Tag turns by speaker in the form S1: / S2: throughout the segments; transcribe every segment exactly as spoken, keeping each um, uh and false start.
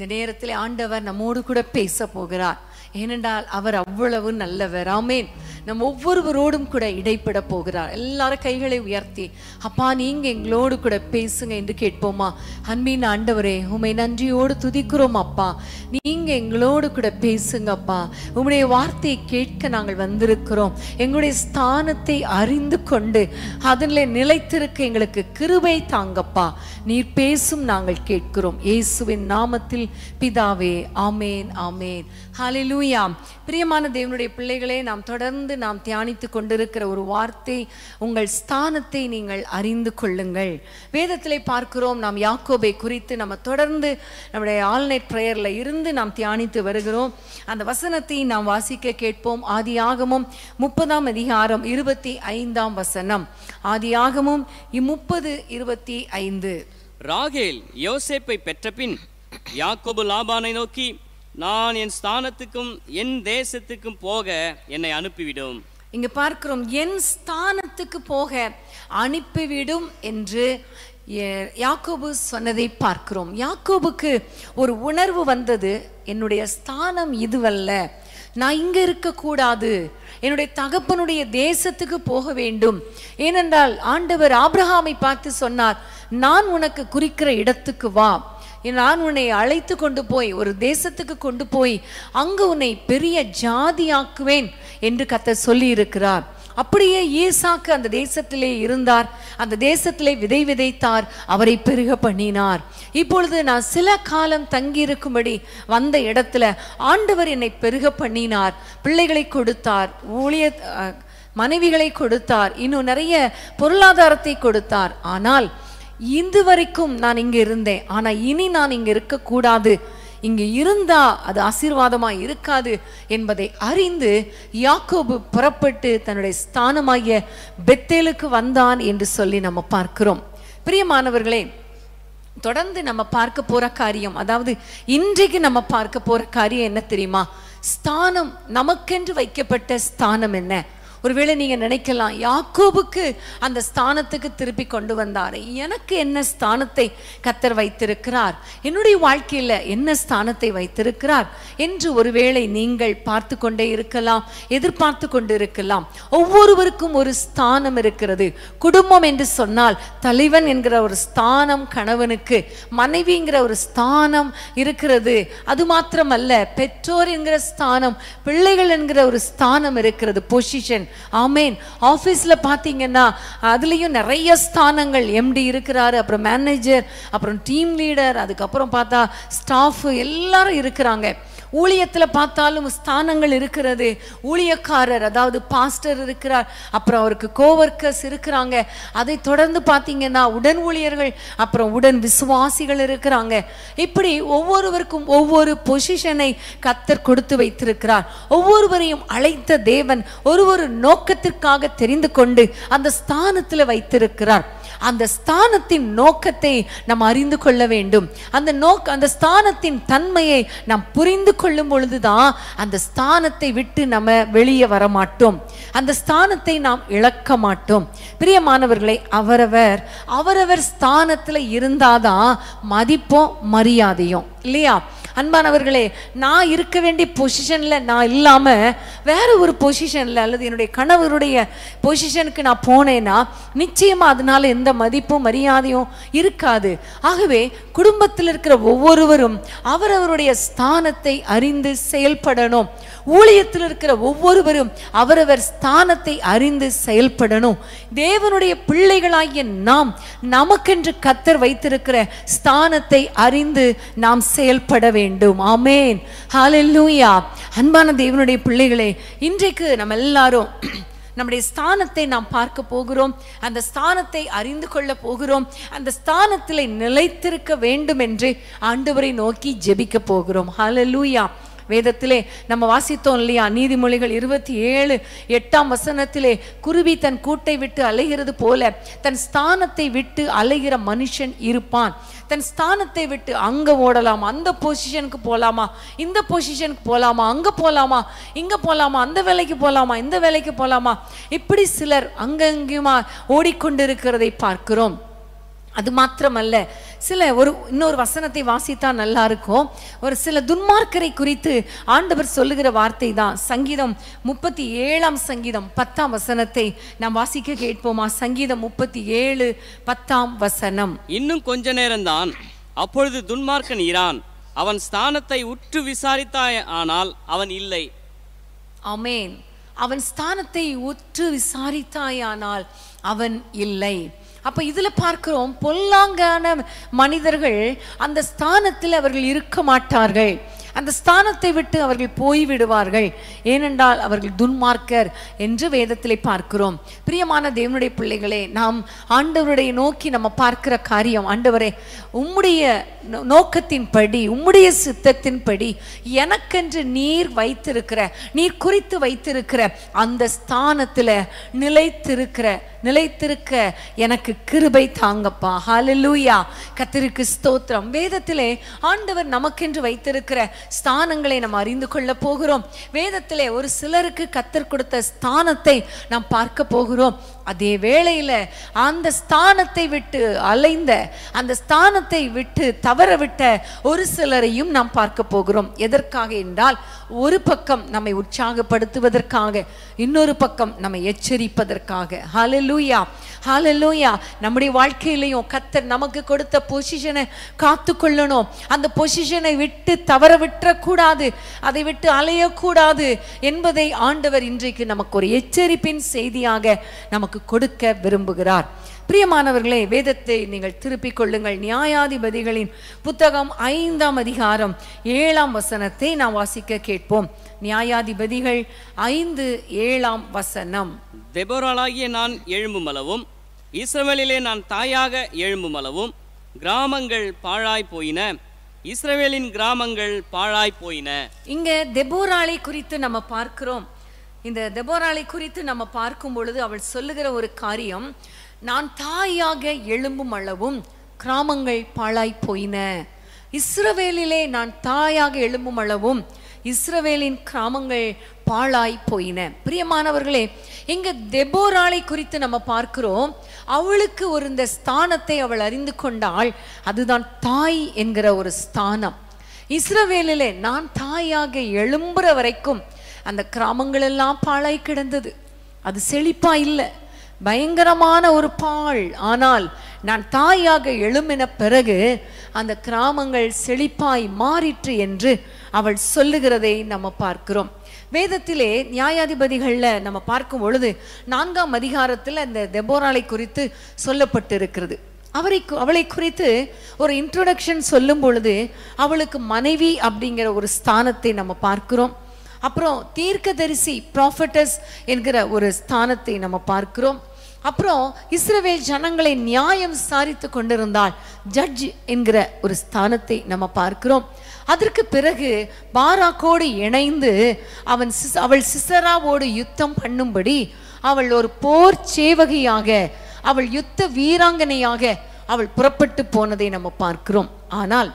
S1: இந்த நேரத்தில் ஆண்டவர் நம்மோடு கூட பேச போகிறார். ஏனென்றால் அவர் அவ்வளவு நல்லவர். ஆமேன். நம் ஒவ்வொருவரோடும் கூட இடைப்பட போகிறார். எல்லாரும் கைகளை உயர்த்தி, அப்பா நீங்க எங்களோடு கூட பேசுங்க என்று கேட்போமா? அன்பின் ஆண்டவரே, உம்மை நன்றியோடு துதிக்கிறோம் அப்பா. நீங்க எங்களோடு கூட பேசுங்க அப்பா. உம்முடைய வார்த்தையை கேட்க நாங்கள் வந்திருக்கிறோம். எங்களுடைய ஸ்தானத்தை அறிந்து கொண்டு அதில் நிலைத்திருக்க எங்களுக்கு கிருபை தாங்கப்பா. நீர் பேசும் நாங்கள் கேட்கிறோம். இயேசுவின் நாமத்தில் பிதாவே, ஆமேன் ஆமேன். ஹல்லேலூயா. பிரியமான தேவனுடைய பிள்ளைகளே, நாம் தொடர்ந்து நாம் தியானித்து கொண்டிருக்கிற ஒரு வார்த்தை, உங்கள் ஸ்தானத்தை நீங்கள் அறிந்து கொள்ளுங்கள். வேதத்திலே பார்க்கிறோம், நாம் யாக்கோபை குறித்து நம்ம தொடர்ந்து நம்முடைய ஆல்நைட் பிரேயர்ல இருந்து நாம் தியானித்து வருகிறோம். அந்த வசனத்தை நாம் வாசிக்க கேட்போம். ஆதியாகமம் முப்பதாம் அதிகாரம் இருபத்தி ஐந்தாம் வசனம். ஆதியாகமம் முப்பது இருபத்தி ஐந்து.
S2: ராகேல் யோசேப்பை பெற்றபின் யாக்கோபு லாபானை நோக்கி, நான் என் ஸ்தானத்துக்கும் என் தேசத்துக்கும் போக என்னை அனுப்பிவிடும்.
S1: இங்க பார்க்கிறோம், என் ஸ்தானத்துக்கு போக அனுப்பிவிடும் என்று யாக்கோபு சொன்னதை பார்க்கிறோம். யாக்கோபுக்கு ஒரு உணர்வு வந்தது, என்னுடைய ஸ்தானம் இதுவல்ல, நான் இங்க இருக்கக்கூடாது, என்னுடைய தகப்பனுடைய தேசத்துக்கு போக வேண்டும். ஏனென்றால் ஆண்டவர் ஆபிரகாமை பார்த்து சொன்னார், நான் உனக்கு குறிக்கிற இடத்துக்கு வா, நான் உன்னை அழைத்து கொண்டு போய் ஒரு தேசத்துக்கு கொண்டு போய் அங்கு உன்னை பெரிய ஜாதியாக்குவேன் என்று கர்த்தர் சொல்லி இருக்கிறார். அப்படியே ஈசாக்கு அந்த தேசத்திலே இருந்தார், அந்த தேசத்திலே விதை விதைத்தார், அவரை பெருக பண்ணினார். இப்பொழுது நான் சில காலம் தங்கி இருக்கும்படி வந்த இடத்துல ஆண்டவர் என்னை பெருக பண்ணினார், பிள்ளைகளை கொடுத்தார், ஊழிய மனைவிகளை கொடுத்தார், இன்னும் நிறைய பொருளாதாரத்தை கொடுத்தார். ஆனால் இது வரைக்கும் நான் இங்க இருந்தேன், ஆனா இனி நான் இங்க இருக்கக்கூடாது, இங்க இருந்தா அது ஆசீர்வாதமா இருக்காது என்பதை அறிந்து யாக்கோபு புறப்பட்டு தன்னுடைய ஸ்தானமாகிய பெத்தேலுக்கு வந்தான் என்று சொல்லி நம்ம பார்க்கிறோம். பிரியமானவர்களே, தொடர்ந்து நம்ம பார்க்க போற காரியம், அதாவது இன்றைக்கு நம்ம பார்க்க போற காரியம் என்ன தெரியுமா? ஸ்தானம், நமக்கென்று வைக்கப்பட்ட ஸ்தானம் என்ன? ஒருவேளை நீங்க நினைக்கலாம், யாக்கோபுக்கு அந்த ஸ்தானத்துக்கு திருப்பி கொண்டு வந்தார், எனக்கு என்ன ஸ்தானத்தை கர்த்தர் வைத்திருக்கிறார், என்னுடைய வாழ்க்கையில என்ன ஸ்தானத்தை வைத்திருக்கிறார் என்று ஒருவேளை நீங்கள் பார்த்து கொண்டே இருக்கலாம், எதிர்பார்த்து கொண்டு இருக்கலாம். ஒவ்வொருவருக்கும் ஒரு ஸ்தானம் இருக்கிறது. குடும்பம் என்று சொன்னால் தலைவன் என்கிற ஒரு ஸ்தானம் கணவனுக்கு, மனைவிங்கிற ஒரு ஸ்தானம் இருக்கிறது. அது மாத்திரமல்ல, பெற்றோர் என்கிற ஸ்தானம், பிள்ளைகள் என்கிற ஒரு ஸ்தானம் இருக்கிறது, பொசிஷன். ஆமேன். ஆபீஸ்ல பாத்தீங்கன்னா அதுலயும் நிறைய ஸ்தானங்கள், எம்டி இருக்கிறாரு, அப்புறம் மேனேஜர், அப்புறம் டீம் லீடர், அதுக்கப்புறம் பார்த்தா ஸ்டாஃப், எல்லாரும் இருக்கிறாங்க. ஊழியத்துல பார்த்தாலும் ஸ்தானங்கள் இருக்கிறது. ஊழியக்காரர், அதாவது பாஸ்டர் இருக்கிறார், அப்புறம் அவருக்கு கோவர்க்கர்ஸ் இருக்கிறாங்க. அதை தொடர்ந்து பார்த்தீங்கன்னா உடன் ஊழியர்கள், அப்புறம் உடன் விசுவாசிகள் இருக்கிறாங்க. இப்படி ஒவ்வொருவருக்கும் ஒவ்வொரு பொசிஷனை கர்த்தர் கொடுத்து வைத்திருக்கிறார். ஒவ்வொருவரையும் அழைத்த தேவன் ஒரு ஒரு நோக்கத்திற்காக தெரிந்து கொண்டு அந்த ஸ்தானத்தில் வைத்திருக்கிறார். அந்த ஸ்தானத்தின் நோக்கத்தை நாம் அறிந்து கொள்ள வேண்டும். அந்த நோக்க அந்த ஸ்தானத்தின் தன்மையை நாம் புரிந்து கொள்ளும் பொழுதுதான் அந்த ஸ்தானத்தை விட்டு நம்ம வெளியே வர மாட்டோம், அந்த ஸ்தானத்தை நாம் இழக்க மாட்டோம். பிரியமானவர்களை, அவரவர் அவரவர் ஸ்தானத்துல இருந்தாதான் மதிப்பும் மரியாதையும், இல்லையா? அன்பானவர்களே, நான் இருக்க வேண்டிய பொசிஷன்ல நான் இல்லாம வேற ஒரு பொசிஷன்ல அல்லது என்னுடைய கணவருடைய பொசிஷனுக்கு நான் போனேன்னா நிச்சயமா அதனால எந்த மதிப்பும் மரியாதையும் இருக்காது. ஆகவே குடும்பத்தில் இருக்கிற ஒவ்வொருவரும் அவரவருடைய ஸ்தானத்தை அறிந்து செயல்படணும். ஊழியத்தில் இருக்கிற ஒவ்வொருவரும் அவரவர் ஸ்தானத்தை அறிந்து செயல்படணும். தேவனுடைய பிள்ளைகளாகிய நாம் நமக்கென்று கர்த்தர் வைத்திருக்கிற ஸ்தானத்தை அறிந்து நாம் செயல்பட வேண்டும். ஆமேன். ஹல்லேலூயா. அன்பான தேவனுடைய பிள்ளைகளே, இன்றைக்கு நம்ம எல்லாரும் நம்முடைய ஸ்தானத்தை நாம் பார்க்க போகிறோம். அந்த ஸ்தானத்தை அறிந்து கொள்ள போகிறோம். அந்த ஸ்தானத்தில் நிலைத்திருக்க வேண்டும் என்று ஆண்டவரை நோக்கி ஜெபிக்க போகிறோம். ஹல்லேலூயா. வேதத்திலே நம்ம வாசித்தோம் இல்லையா? நீதிமொழிகள் இருபத்தி ஏழு எட்டாம் வசனத்திலே, குருவி தன் கூட்டை விட்டு அலைகிறது போல தன் ஸ்தானத்தை விட்டு அலைகிற மனுஷன் இருப்பான். தன் ஸ்தானத்தை விட்டு அங்க ஓடலாமா, அந்த பொசிஷனுக்கு போலாமா, இந்த பொசிஷனுக்கு போலாமா, அங்க போலாமா, இங்க போலாமா, அந்த வேலைக்கு போலாமா, இந்த வேலைக்கு போலாமா, இப்படி சிலர் அங்கங்குமா ஓடிக்கொண்டிருக்கிறதை பார்க்கிறோம். அது மாத்திரமல்ல, சில ஒரு இன்னொரு வசனத்தை வாசித்தா நல்லா இருக்கும். ஒரு சில துன்மார்க்கரை குறித்து ஆண்டவர் சொல்லுகிற வார்த்தை தான். சங்கீதம் முப்பத்தி ஏழாம் சங்கீதம் பத்தாம் வசனத்தை நாம் வாசிக்க கேட்போமா? சங்கீதம் முப்பத்தி ஏழு பத்தாம் வசனம்.
S2: இன்னும் கொஞ்ச நேரம்தான், அப்பொழுது துன்மார்க்கன் இரான், அவன் ஸ்தானத்தை உற்று விசாரித்தாய், ஆனால் அவன் இல்லை.
S1: ஆமென். அவன் ஸ்தானத்தை உற்று விசாரித்தாயானால் அவன் இல்லை. அப்ப இதுல பார்க்கிறோம், பொல்லாங்கான மனிதர்கள் அந்த ஸ்தானத்தில் அவர்கள் இருக்க மாட்டார்கள். அந்த ஸ்தானத்தை விட்டு அவர்கள் போய்விடுவார்கள். ஏனென்றால் அவர்கள் துன்மார்க்கர் என்று வேதத்திலே பார்க்கிறோம். பிரியமான தேவனுடைய பிள்ளைகளே, நாம் ஆண்டவருடைய நோக்கி நம்ம பார்க்கிற காரியம், ஆண்டவரே உம்முடைய நோக்கத்தின்படி, உம்முடைய சித்தத்தின்படி எனக்கென்று நீர் வைத்திருக்கிற, நீர் குறித்து வைத்திருக்கிற அந்த ஸ்தானத்துல நிலைத்திருக்கிற நிலைத்திருக்க எனக்கு கிருபை தாங்கப்பா. ஹல்லேலூயா. கர்த்தருக்கு ஸ்தோத்திரம். வேதத்திலே ஆண்டவர் நமக்கென்று வைத்திருக்கிற ஸ்தானங்களை நாம் அறிந்து கொள்ள போகிறோம். வேதத்திலே ஒரு சிலருக்கு கர்த்தர் கொடுத்த ஸ்தானத்தை நாம் பார்க்க போகிறோம். அதே வேளையில அந்த ஸ்தானத்தை விட்டு அலைந்த, அந்த ஸ்தானத்தை விட்டு தவறவிட்ட ஒரு சிலரையும் நாம் பார்க்க போகிறோம். எதற்காக என்றால், ஒரு பக்கம் நம்மை உற்சாகப்படுத்துவதற்காக, இன்னொரு பக்கம் நம்மை எச்சரிப்பதற்காக. ஹல்லேலூயா, ஹல்லேலூயா. நம்முடைய வாழ்க்கையிலையும் கர்த்தர் நமக்கு கொடுத்த பொசிஷனை காத்து கொள்ளணும். அந்த பொசிஷனை விட்டு தவற விட்டுறக்கூடாது, அதை விட்டு அலையக்கூடாது என்பதை ஆண்டவர் இன்றைக்கு நமக்கு ஒரு எச்சரிப்பின் செய்தியாக நமக்கு கொடுக்க விரும்புகிறார். பிரியமானவர்களே, வேதத்தை நீங்கள் திருப்பிக் கொள்ளுங்கள். நியாயாதிபதிகளின் புத்தகம் ஐந்தாம் அதிகாரம் ஏழாம் வசனத்தை நாம் வாசிக்க கேட்போம். நியாயாதிபதிகள் ஐந்து ஏழாம் வசனம்.
S2: தெபொராளாகிய நான் எழும்பும் அளவும், இஸ்ரவேலிலே நான் தாயாக எழும்பும் அளவும், கிராமங்கள் பாழாய் போயின, இஸ்ரவேலின் கிராமங்கள் பாழாய் போயின. இங்க
S1: தெபோராளை குறித்து நம்ம பார்க்கிறோம். இந்த தெபோராளை குறித்து நம்ம பார்க்கும் பொழுது அவள் சொல்லுகிற ஒரு காரியம், நான் தாயாக எழும்பும் அளவும் கிராமங்கள் பாழாய் போயின. இஸ்ரவேலிலே நான் தாயாக எழும்பும் அளவும் இஸ்ரவேலின் கிராமங்கள் பாழாய் போயின. பிரியமானவர்களே, இங்க தெபோராளை குறித்து நம்ம பார்க்கிறோம். அவளுக்கு ஒரு இந்த ஸ்தானத்தை அவள் அறிந்து கொண்டாள். அதுதான் தாய் என்கிற ஒரு ஸ்தானம். இஸ்ரவேலிலே நான் தாயாக எழும்புற வரைக்கும் அந்த கிராமங்கள் எல்லாம் பாழாய் கிடந்தது. அது செழிப்பா இல்லை, பயங்கரமான ஒரு பாழ். ஆனால் நான் தாயாக எழும்பின பிறகு அந்த கிராமங்கள் செழிப்பாய் மாறிற்று என்று அவள் சொல்லுகிறதை நம்ம பார்க்கிறோம். வேதத்திலே நியாயாதிபதிகள்ல நம்ம பார்க்கும் பொழுது நான்காம் அதிகாரத்தில் அந்த தெபோராளை குறித்து சொல்லப்பட்டு இருக்கிறது. அவரை அவளை குறித்து ஒரு இன்ட்ரோடக்ஷன் சொல்லும் பொழுது அவளுக்கு மனைவி அப்படிங்கிற ஒரு ஸ்தானத்தை நம்ம பார்க்கிறோம். அப்புறம் தீர்க்கதரிசி, ப்ராஃபட்டஸ் என்கிற ஒரு ஸ்தானத்தை நம்ம பார்க்கிறோம். அப்புறம் இஸ்ரவேல் ஜனங்களை நியாயம் விசாரித்து கொண்டிருந்தால் ஜட்ஜ் என்கிற ஒரு ஸ்தானத்தை நம்ம பார்க்கிறோம். அதற்கு பிறகு பாராக்கோடு இணைந்து அவன் அவள் சிசராவோடு யுத்தம் பண்ணும்படி அவள் ஒரு போர் சேவகியாக, அவள் யுத்த வீராங்கனையாக அவள் புறப்பட்டு போனதை நம்ம பார்க்கிறோம். ஆனால்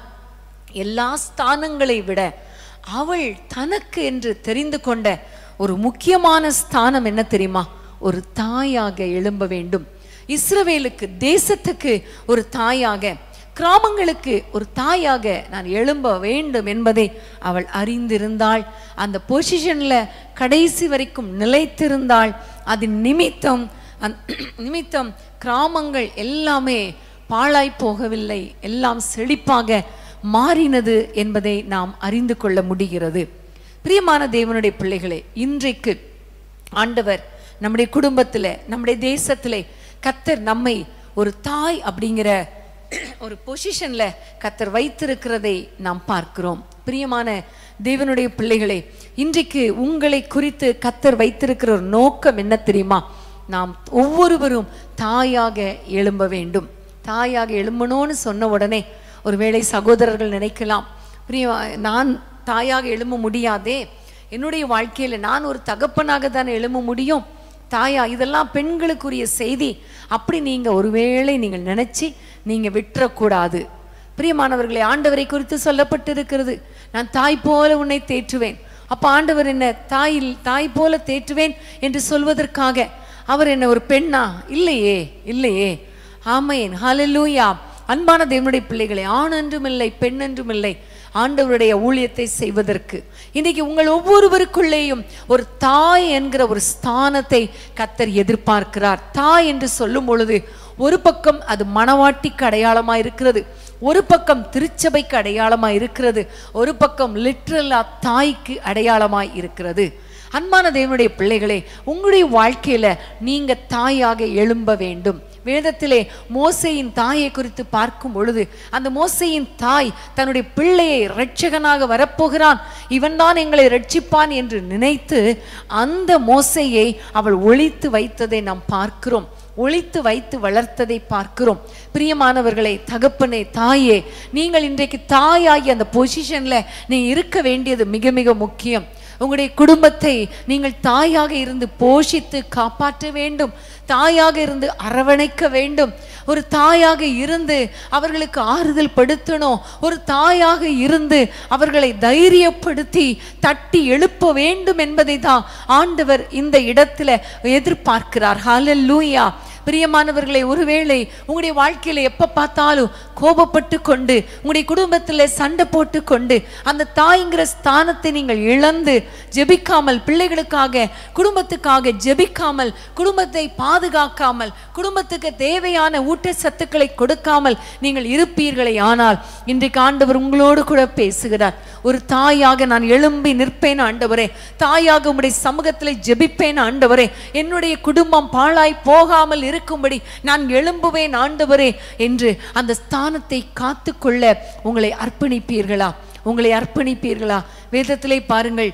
S1: எல்லா ஸ்தானங்களை விட அவள் தனக்கு என்று தெரிந்து கொண்ட ஒரு முக்கியமான ஸ்தானம் என்ன தெரியுமா? ஒரு தாயாக எழும்ப வேண்டும். இஸ்ரவேலுக்கு, தேசத்துக்கு ஒரு தாயாக, கிராமங்களுக்கு ஒரு தாயாக நான் எழும்ப வேண்டும் என்பதை அவள் அறிந்திருந்தாள். அந்த பொசிஷன்ல கடைசி வரைக்கும் நிலைத்திருந்தாள். அதன் நிமித்தம் நிமித்தம் கிராமங்கள் எல்லாமே பாழாய் போகவில்லை, எல்லாம் செழிப்பாக மாறினது என்பதை நாம் அறிந்து கொள்ள முடிகிறது. பிரியமான தேவனுடைய பிள்ளைகளே, இன்றைக்கு ஆண்டவர் நம்முடைய குடும்பத்தில், நம்முடைய தேசத்திலே கர்த்தர் நம்மை ஒரு தாய் அப்படிங்கிற ஒரு பொசிஷன்ல கர்த்தர் வைத்திருக்கிறதை நாம் பார்க்கிறோம். பிரியமான தேவனுடைய பிள்ளைகளே, இன்றைக்கு உங்களை குறித்து கர்த்தர் வைத்திருக்கிற ஒரு நோக்கம் என்ன தெரியுமா? நாம் ஒவ்வொருவரும் தாயாக எழும்ப வேண்டும். தாயாக எழும்பணும்னு சொன்ன உடனே ஒருவேளை சகோதரர்கள் நினைக்கலாம், பிரியா நான் தாயாக எழும்ப முடியாதே, என்னுடைய வாழ்க்கையில் நான் ஒரு தகப்பனாக தானே எழும்ப முடியும், தாயா இதெல்லாம் பெண்களுக்குரிய செய்தி அப்படி நீங்கள் ஒருவேளை நீங்கள் நினச்சி நீங்கள் விட்டுறக்கூடாது. பிரியமானவர்களை, ஆண்டவரை குறித்து சொல்லப்பட்டு இருக்கிறது, நான் தாய் போல உன்னை தேற்றுவேன். அப்போ ஆண்டவர் என்ன தாயில் தாய் போல தேற்றுவேன் என்று சொல்வதற்காக அவர் என்ன ஒரு பெண்ணா? இல்லையே, இல்லையே. ஆமென். ஹல்லேலூயா. அன்பான தேவனுடைய பிள்ளைகளே, ஆண் என்றும் இல்லை பெண் என்றும் இல்லை ஆண்டவருடைய ஊழியத்தை செய்வதற்கு இன்னைக்கு உங்கள் ஒவ்வொருவருக்குள்ளேயும் ஒரு தாய் என்கிற ஒரு ஸ்தானத்தை கர்த்தர் எதிர்பார்க்கிறார். தாய் என்று சொல்லும் பொழுது ஒரு பக்கம் அது மணவாட்டிக்கு அடையாளமா இருக்கிறது, ஒரு பக்கம் திருச்சபைக்கு அடையாளமா இருக்கிறது, ஒரு பக்கம் லிட்ரலா தாய்க்கு அடையாளமாய் இருக்கிறது. அன்பான தேவனுடைய பிள்ளைகளே, உங்களுடைய வாழ்க்கையில நீங்க தாயாக எழும்ப வேண்டும். வேதத்திலே மோசேயின் தாயை குறித்து பார்க்கும் பொழுது அந்த மோசேயின் தாய் தன்னுடைய பிள்ளையை இரட்சகனாக வரப்போகிறான், இவன் தான் எங்களை ரட்சிப்பான் என்று நினைத்து அந்த மோசேயை அவள் ஒளித்து வைத்ததை நாம் பார்க்கிறோம், ஒளித்து வைத்து வளர்த்ததை பார்க்கிறோம். பிரியமானவர்களே, தகப்பனே, தாயே, நீங்கள் இன்றைக்கு தாயாகி அந்த பொசிஷன்ல நீ இருக்க வேண்டியது மிக மிக முக்கியம். உங்களுடைய குடும்பத்தை நீங்கள் தாயாக இருந்து போஷித்து காப்பாற்ற வேண்டும், தாயாக இருந்து அரவணைக்க வேண்டும், ஒரு தாயாக இருந்து அவர்களுக்கு ஆறுதல் படுத்தணும், ஒரு தாயாக இருந்து அவர்களை தைரியப்படுத்தி தட்டி எழுப்ப வேண்டும் என்பதை தான் ஆண்டவர் இந்த இடத்துல எதிர்பார்க்கிறார். ஹல்லேலூயா. பிரியமானவர்களை, ஒருவேளை உங்களுடைய வாழ்க்கையில எப்ப பார்த்தாலும் கோபப்பட்டு கொண்டு உங்களுடைய குடும்பத்தில் சண்டை போட்டு கொண்டு அந்த தாய்ங்கிற ஸ்தானத்தை நீங்கள் இழந்து ஜெபிக்காமல், பிள்ளைகளுக்காக குடும்பத்துக்காக ஜெபிக்காமல், குடும்பத்தை பாதுகாக்காமல், குடும்பத்துக்கு தேவையான ஊட்டச்சத்துக்களை கொடுக்காமல் நீங்கள் இருப்பீர்களே ஆனால் இன்றைக்கு ஆண்டவர் உங்களோடு கூட பேசுகிறார். ஒரு தாயாக நான் எழும்பி நிற்பேன் ஆண்டவரே, தாயாக உம்முடைய சமூகத்தில் ஜெபிப்பேன் ஆண்டவரே, என்னுடைய குடும்பம் பாழாய் போகாமல் இருக்கும்படி நான் எழும்புவேன் ஆண்டவரே என்று அந்த ஸ்தானத்தை காத்து கொள்ள உங்களை அர்ப்பணிப்பீர்களா? உங்களை அர்ப்பணிப்பீர்களா? வேதத்திலே பாருங்கள்,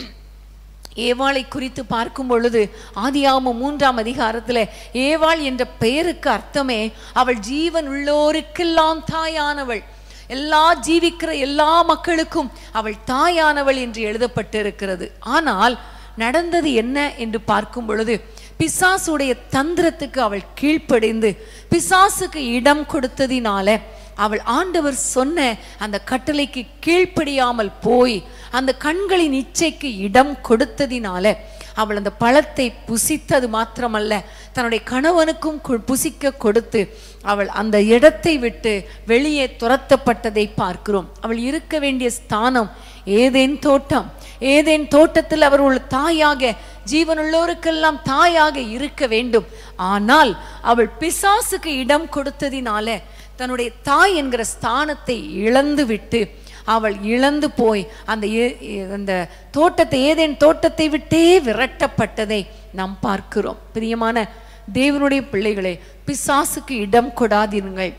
S1: ஏவாளை குறித்து பார்க்கும் பொழுது ஆதியாகமம் மூன்றாம் அதிகாரத்தில் ஏவாள் என்ற பெயருக்கு அர்த்தமே அவள் ஜீவன் உள்ளோருக்கெல்லாம் தாயானவள், எல்லா ஜீவிக்கிற எல்லா மக்களுக்கும் அவள் தாயானவள் என்று எழுதப்பட்டிருக்கிறது. ஆனால் நடந்தது என்ன என்று பார்க்கும் பொழுது பிசாசுடைய தந்திரத்துக்கு அவள் கீழ்ப்படைந்து பிசாசுக்கு இடம் கொடுத்ததினால அவள் ஆண்டவர் சொன்ன அந்த கட்டளைக்கு கீழ்ப்படியாமல் போய் அந்த கண்களின் இச்சைக்கு இடம் கொடுத்ததினால அவள் அந்த பழத்தை புசித்தது மாத்திரமல்ல, தன்னுடைய கணவனுக்கும் புசிக்க கொடுத்து அவள் அந்த இடத்தை விட்டு வெளியே துரத்தப்பட்டதை பார்க்கிறோம். அவள் இருக்க வேண்டிய ஸ்தானம் ஏதேன் தோட்டம். ஏதேன் தோட்டத்தில் அவர் ஒரு தாயாக, ஜீவனுள்ளோருக்கெல்லாம் தாயாக இருக்க வேண்டும். ஆனால் அவள் பிசாசுக்கு இடம் கொடுத்ததினால தன்னுடைய தாய் என்கிற ஸ்தானத்தை இழந்து விட்டு அவள் இழந்து போய் அந்த அந்த தோட்டத்தை, ஏதேன் தோட்டத்தை விட்டே விரட்டப்பட்டதை நாம் பார்க்கிறோம். பிரியமான தேவனுடைய பிள்ளைகளே, பிசாசுக்கு இடம் கொடாதீர்கள்.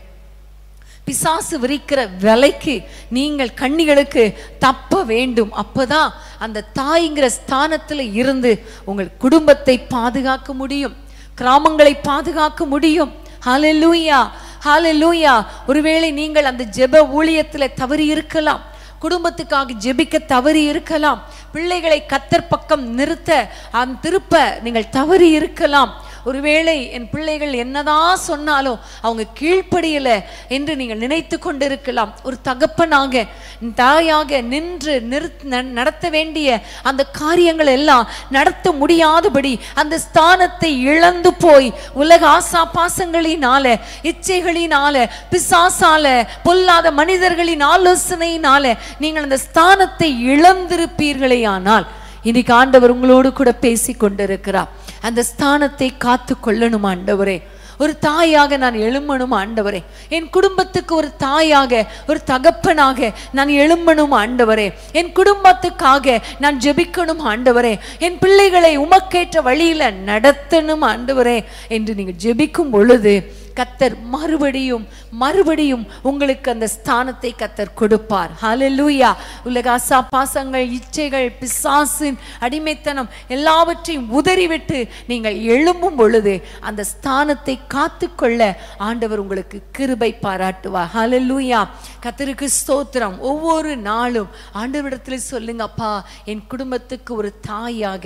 S1: பிசாசு விரிக்கிற விலைக்கு நீங்கள் கண்ணிகளுக்கு தப்ப வேண்டும். அப்பதான் அந்த தாய்ங்கிற ஸ்தானத்துல இருந்து உங்கள் குடும்பத்தை பாதுகாக்க முடியும், கிராமங்களை பாதுகாக்க முடியும். ஹல்லேலூயா, ஹல்லேலூயா. ஒருவேளை நீங்கள் அந்த ஜெப ஊழியத்துல தவறி இருக்கலாம், குடும்பத்துக்காக ஜெபிக்க தவறி இருக்கலாம், பிள்ளைகளை கர்த்தர் பக்கம் நிறுத்த அந்த திருப்ப நீங்கள் தவறி இருக்கலாம். ஒருவேளை என் பிள்ளைகள் என்னதான் சொன்னாலும் அவங்க கீழ்ப்படியல என்று நீங்கள் நினைத்து கொண்டிருக்கலாம். ஒரு தகப்பனாக, தாயாக நின்று நிறுத்த நடத்த வேண்டிய அந்த காரியங்கள் எல்லாம் நடத்த முடியாதபடி அந்த ஸ்தானத்தை இழந்து போய் உலக ஆசா பாசங்களினால, இச்சைகளினால, பிசாசால, பொல்லாத மனிதர்களின் ஆலோசனையினால நீங்கள் அந்த ஸ்தானத்தை இழந்திருப்பீர்களே ஆனால் இன்னைக்கு ஆண்டவர் உங்களோடு கூட பேசி கொண்டிருக்கிறார். அந்த ஸ்தானத்தை காத்து கொள்ளணும் ஆண்டவரே. ஒரு தாயாக நான் எழும்பணும் ஆண்டவரே, என் குடும்பத்துக்கு ஒரு தாயாக, ஒரு தகப்பனாக நான் எழும்பணும் ஆண்டவரே, என் குடும்பத்துக்காக நான் ஜெபிக்கணும் ஆண்டவரே, என் பிள்ளைகளை உமக்கேற்ற வழியில நடத்தணும் ஆண்டவரே என்று நீங்க ஜெபிக்கும் பொழுது கர்த்தர் மறுபடியும் மறுபடியும் உங்களுக்கு அந்த ஸ்தானத்தை கர்த்தர் கொடுப்பார். ஹல்லேலூயா. உலக ஆசா பாசங்கள், இச்சைகள், பிசாசின் அடிமைத்தனம் எல்லாவற்றையும் உதறிவிட்டு நீங்கள் எழும்பும் பொழுது அந்த ஸ்தானத்தை காத்து கொள்ள ஆண்டவர் உங்களுக்கு கிருபை பாராட்டுவார். ஹல்லேலூயா. கர்த்தருக்கு ஸ்தோத்திரம். ஒவ்வொரு நாளும் ஆண்டவரிடத்தில் சொல்லுங்க, அப்பா என் குடும்பத்துக்கு ஒரு தாயாக,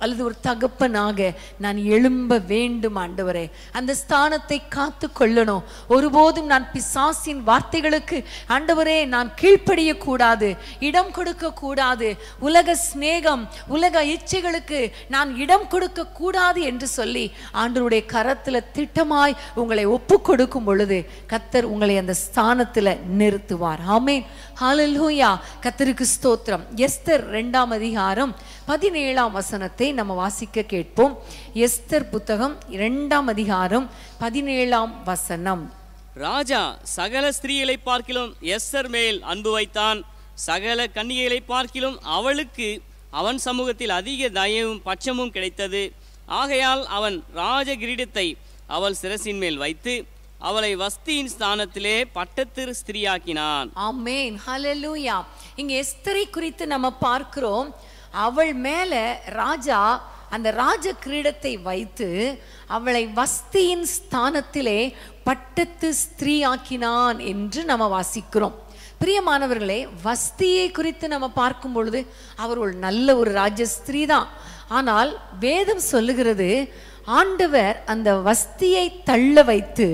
S1: அல்லது ஒரு தகப்பனாக நான் எழும்ப வேண்டும் ஆண்டவரே. அந்த ஸ்தானத்தை காத்து கொள்ளணும். ஒருபோதும் நான் பிசாசின் வார்த்தைகளுக்கு ஆண்டவரே நான் கீழ்ப்படிய கூடாது, இடம் கொடுக்க கூடாது. உலக சிநேகம், உலக இச்சைகளுக்கு நான் இடம் கொடுக்க கூடாது என்று சொல்லி ஆண்டவருடைய கரத்துல திட்டமாய் உங்களை ஒப்பு கொடுக்கும் பொழுது கர்த்தர் உங்களை அந்த ஸ்தானத்துல நிறுத்துவார். ஆமென், ஹல்லேலூயா. கர்த்தருக்கு ஸ்தோத்திரம். எஸ்தர் இரண்டாம் அதிகாரம் பதினேழாம் வசனத்தை நம்ம வாசிக்க கேட்போம். எஸ்தர் புத்தகம் இரண்டாம் அதிகாரம் பதினேழாம் வசனம்.
S2: ராஜா சகல ஸ்திரீகளை பார்க்கிலும் எஸ்தர் மேல் அன்பு வைத்தான். சகல கன்னிகைகளை பார்க்கிலும் அவளுக்கு அவன் சமூகத்தில் அதிக தயவும் பட்சமும் கிடைத்தது. ஆகையால் அவன் ராஜ கிரீடத்தை அவள் சிரசின் மேல் வைத்து அவளை வஸ்தியின் ஸ்தானத்திலே பட்டத்து ஸ்திரீயாக்கினான்.
S1: ஆமென், ஹல்லேலூயா. இங்க எஸ்தரை குறித்து நம்ம பார்க்கிறோம். அவள் மேல ராஜா அந்த ராஜ கிரீடத்தை வைத்து அவளை வஸ்தியின் ஸ்தானத்திலே பட்டத்து ஸ்திரீயாக்கினான் என்று நம்ம வாசிக்கிறோம். பிரியமானவர்களே, வஸ்தியை குறித்து நம்ம பார்க்கும் பொழுது அவர் ஒரு நல்ல ஒரு ராஜஸ்திரீ தான். ஆனால் வேதம் சொல்லுகிறது ஆண்டவர் அந்த வஸ்தியை தள்ள வைத்து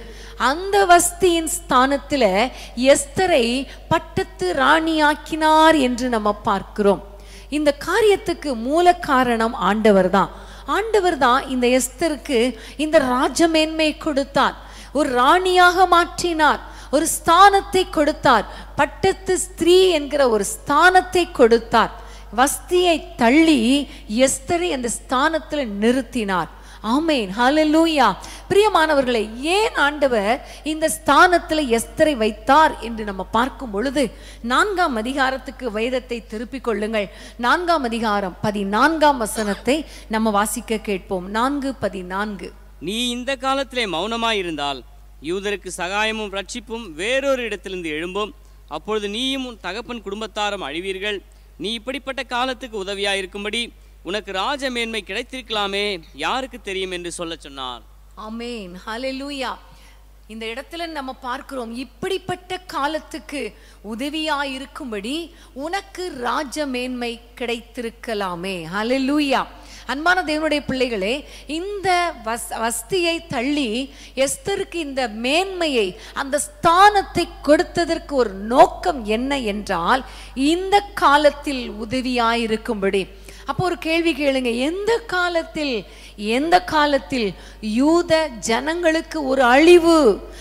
S1: அந்த வஸ்தியின் ஸ்தானத்தில் எஸ்தரை பட்டத்து ராணியாக்கினார் என்று நம்ம பார்க்கிறோம். இந்த காரியத்துக்கு மூல காரணம் ஆண்டவர் தான். ஆண்டவர் தான் இந்த எஸ்தருக்கு இந்த ராஜமேன்மை கொடுத்தார், ஒரு ராணியாக மாற்றினார், ஒரு ஸ்தானத்தை கொடுத்தார், பட்டத்து ஸ்திரீ என்கிற ஒரு ஸ்தானத்தை கொடுத்தார். வஸ்தியை தள்ளி எஸ்தரை அந்த ஸ்தானத்தில் நிறுத்தினார். ஆமென், ஹல்லேலூயா. பிரியமானவர்களே, ஏன் ஆண்டவர் இந்த ஸ்தானத்தில் எஸ்தரை வைத்தார் என்று நம்ம பார்க்கும் பொழுது நான்காம் அதிகாரத்துக்கு வேதத்தை திருப்பிக் கொள்ளுங்கள். நான்காம் அதிகாரம் பதினான்காம் வசனத்தை நம்ம வாசிக்க கேட்போம். நான்கு பதினான்கு.
S2: நீ இந்த காலத்திலே மௌனமாயிருந்தால் யூதருக்கு சகாயமும் ரட்சிப்பும் வேறொரு இடத்திலிருந்து எழும்பும். அப்பொழுது நீயும் உன் தகப்பன் குடும்பத்தாரும் அழிவீர்கள். நீ இப்படிப்பட்ட காலத்துக்கு உதவியாயிருக்கும்படி உனக்கு ராஜ மேன்மை கிடைத்திருக்கலாமே, யாருக்கு தெரியும் என்று சொல்ல சொன்னார்.
S1: ஆமென், ஹல்லேலூயா. இந்த இடத்துல நம்ம பார்க்கிறோம், இப்படிப்பட்ட காலத்துக்கு உதவியாயிருக்கும்படி உனக்கு ராஜ மேன்மை கிடைத்திருக்கலாமே. ஹல்லேலூயா. அன்பான தேவனுடைய பிள்ளைகளே, இந்த வஸ் வஸ்தியை தள்ளி எஸ்தருக்கு இந்த மேன்மையை, அந்த ஸ்தானத்தை கொடுத்ததற்கு ஒரு நோக்கம் என்ன என்றால் இந்த காலத்தில் உதவியாயிருக்கும்படி. அப்போ ஒரு கேள்வி கேளுங்க, எந்த காலத்தில் எந்த காலத்தில் யூத ஜனங்களுக்கு ஒரு அழிவு,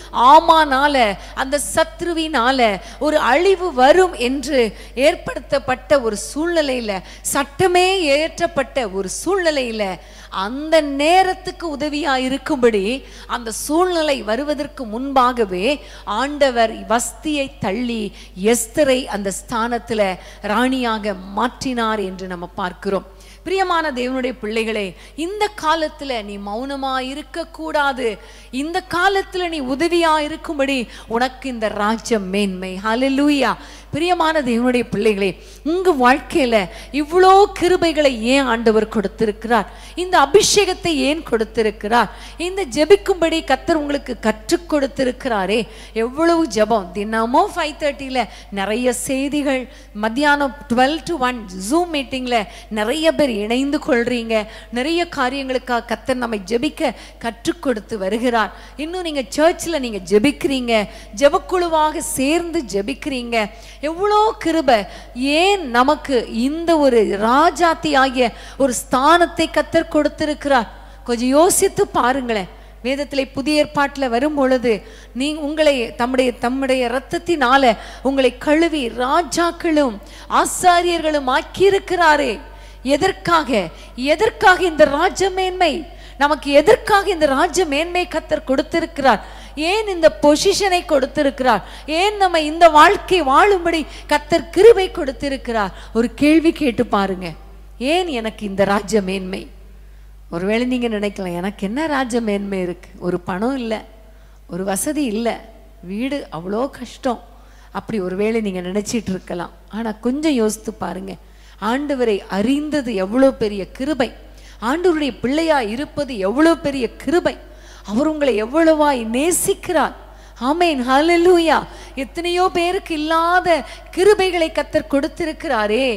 S1: ஆமானால அந்த சத்ருவினால ஒரு அழிவு வரும் என்று ஏற்படுத்தப்பட்ட ஒரு சூழ்நிலையில, சட்டமே ஏற்றப்பட்ட ஒரு சூழ்நிலையில அந்த நேரத்துக்கு உதவியா இருக்கும்படி அந்த சூழ்நிலை வருவதற்கு முன்பாகவே ஆண்டவர் வஸ்தியை தள்ளி எஸ்தரை அந்த ஸ்தானத்துல ராணியாக மாற்றினார் என்று நம்ம பார்க்கிறோம். பிரியமான தேவனுடைய பிள்ளைகளே, இந்த காலத்துல நீ மௌனமா இருக்க கூடாது. இந்த காலத்துல நீ உதவியா இருக்கும்படி உனக்கு இந்த ராஜ மேன்மை. ஹல்லேலூயா. பிரியமான தேவனுடைய பிள்ளைகளே, உங்க வாழ்க்கையில இவ்வளோ கிருபைகளை ஏன் ஆண்டவர் கொடுத்திருக்கிறார்? இந்த அபிஷேகத்தை ஏன் கொடுத்திருக்கிறார்? இந்த ஜெபிக்கும்படி கர்த்தர் உங்களுக்கு கற்றுக் கொடுத்திருக்கிறாரே. எவ்வளவு ஜெபம்! தினமும் ஃபைவ் தேர்ட்டியில் நிறைய செய்திகள், மத்தியானம் டுவெல் டு ஒன் ஜூம் மீட்டிங்ல நிறைய பேர் இணைந்து கொள்றீங்க. நிறைய காரியங்களுக்காக கர்த்தர் நம்மை ஜெபிக்க கற்றுக் கொடுத்து வருகிறார். இன்னும் நீங்க சர்ச்சில் நீங்க ஜெபிக்கிறீங்க, ஜெபக்குழுவாக சேர்ந்து ஜெபிக்கிறீங்க. எவ்வளோ கிருபை! ஏன் நமக்கு இந்த ஒரு ராஜாத்தி ஆகிய ஒரு ஸ்தானத்தை கர்த்தர் கொடுத்திருக்கிறார்? கொஞ்சம் யோசித்து பாருங்களேன். வேதத்திலே புதிய ஏற்பாட்டில் வரும் பொழுது நீ உங்களை தம்முடைய தம்முடைய இரத்தத்தினால உங்களை கழுவி ராஜாக்களும் ஆசாரியர்களும் ஆக்கியிருக்கிறாரே. எதற்காக? எதற்காக இந்த ராஜ மேன்மை நமக்கு? எதற்காக இந்த ராஜ மேன்மை கர்த்தர் கொடுத்திருக்கிறார்? ஏன் இந்த பொசிஷனை கொடுத்திருக்கிறார்? ஏன் நம்ம இந்த வாழ்க்கை வாழும்படி கர்த்தர் கிருபை கொடுத்திருக்கிறார்? ஒரு கேள்வி கேட்டு பாருங்க. ஏன் எனக்கு இந்த ராஜ மேன்மை? ஒருவேளை நீங்க நினைக்கலாம், எனக்கு என்ன ராஜ மேன்மை இருக்கு? ஒரு பணம் இல்லை, ஒரு வசதி இல்லை, வீடு அவ்வளோ கஷ்டம், அப்படி ஒருவேளை நீங்க நினைச்சிட்டு இருக்கலாம். ஆனா கொஞ்சம் யோசித்து பாருங்க, ஆண்டவரை அறிந்தது எவ்வளோ பெரிய கிருபை, ஆண்டவருடைய பிள்ளையா இருப்பது எவ்வளோ பெரிய கிருபை, அவர் உங்களை எவ்வளவாய் நேசிக்கிறார். ஆமென், ஹல்லேலூயா. எத்தனையோ பேருக்கு இல்லாத கிருபைகளை கர்த்தர் கொடுத்திருக்கிறாரே.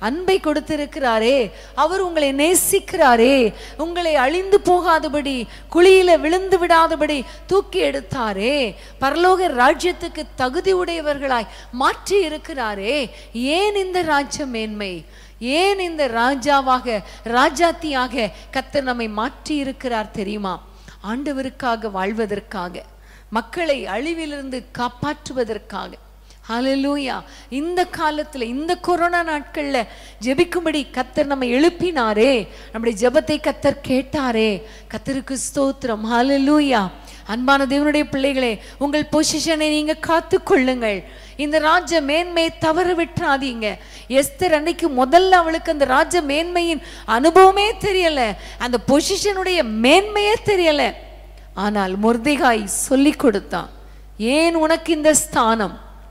S1: அன்பை கொடுத்திருக்கிறாரே, அவர் உங்களை நேசிக்கிறாரே, உங்களை அழிந்து போகாதபடி, குழியில விழுந்து விடாதபடி தூக்கி எடுத்தாரே, பரலோக ராஜ்யத்துக்கு தகுதி உடையவர்களாய் மாற்றி இருக்கிறாரே, ஏன் இந்த ராஜ்ய மேன்மை, ஏன் இந்த ராஜாவாக ராஜாத்தியாக கர்த்தர் நம்மை மாற்றி இருக்கிறார் தெரியுமா? ஆண்டவருக்காக வாழ்வதற்காக, மக்களை அழிவிலிருந்து காப்பாற்றுவதற்காக. ஹல்லேலூயா. இந்த காலத்துல, இந்த கொரோனா நாட்கள்ல ஜெபிக்கும்படி கர்த்தர் நம்மை எழுப்பினாரே, நம்முடைய ஜெபத்தை கர்த்தர் கேட்டாரே, கர்த்தருக்கு ஸ்தோத்திரம். ஹல்லேலூயா. அன்பான தேவனுடைய பிள்ளைகளே, உங்கள் பொசிஷனை நீங்க காத்து கொள்ளுங்கள். இந்த ராஜ மேன்மையை தவற விட்டுறாதீங்க. எஸ்தர் அன்னைக்கு முதல்ல அவளுக்கு அந்த ராஜ மேன்மையின் அனுபவமே தெரியல, அந்த பொசிஷனுடைய மேன்மையே தெரியல. ஆனால் மொர்தெகாய் சொல்லி கொடுத்தான், ஏன் உனக்கு இந்த ஸ்தானம்,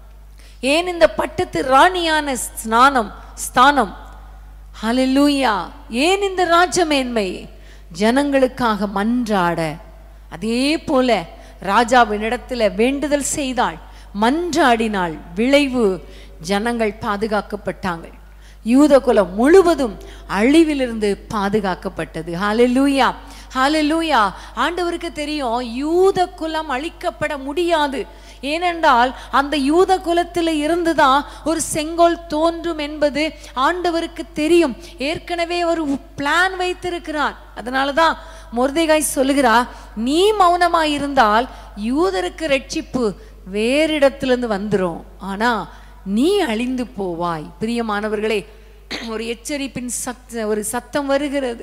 S1: ஏன் இந்த பட்டத்து ராணியான ஸ்நானம் ஸ்தானம், ஹல்லேலூயா, ஏன் இந்த ராஜ மேன்மை? ஜனங்களுக்காக மன்றாட. அதே போல ராஜாவினிடத்துல வேண்டுதல் செய்தாள், மன்றாடினாள். விளைவு, ஜனங்கள் பாதுகாக்கப்பட்டாங்க. யூத குலம் முழுவதும் அழிவிலிருந்து பாதுகாக்கப்பட்டது. ஹல்லேலூயா, ஹல்லேலூயா. ஆண்டவருக்கு தெரியும் யூத குலம் அழிக்கப்பட முடியாது. ஏனென்றால் அந்த யூத குலத்தில் இருந்துதான் ஒரு செங்கோல் தோன்றும் என்பது ஆண்டவருக்கு தெரியும். ஏற்கனவே ஒரு பிளான் வைத்திருக்கிறார். அதனாலதான் மொர்தெகாய் சொல்லுகிறா, நீ மௌனமாய் இருந்தால் யூதருக்கு ரட்சிப்பு வேறு இடத்திலிருந்து வந்துரும், ஆனா நீ அழிந்து போவாய். பிரியமானவர்களே, ஒரு எச்சரிப்பின் சத்த ஒரு சத்தம் வருகிறது.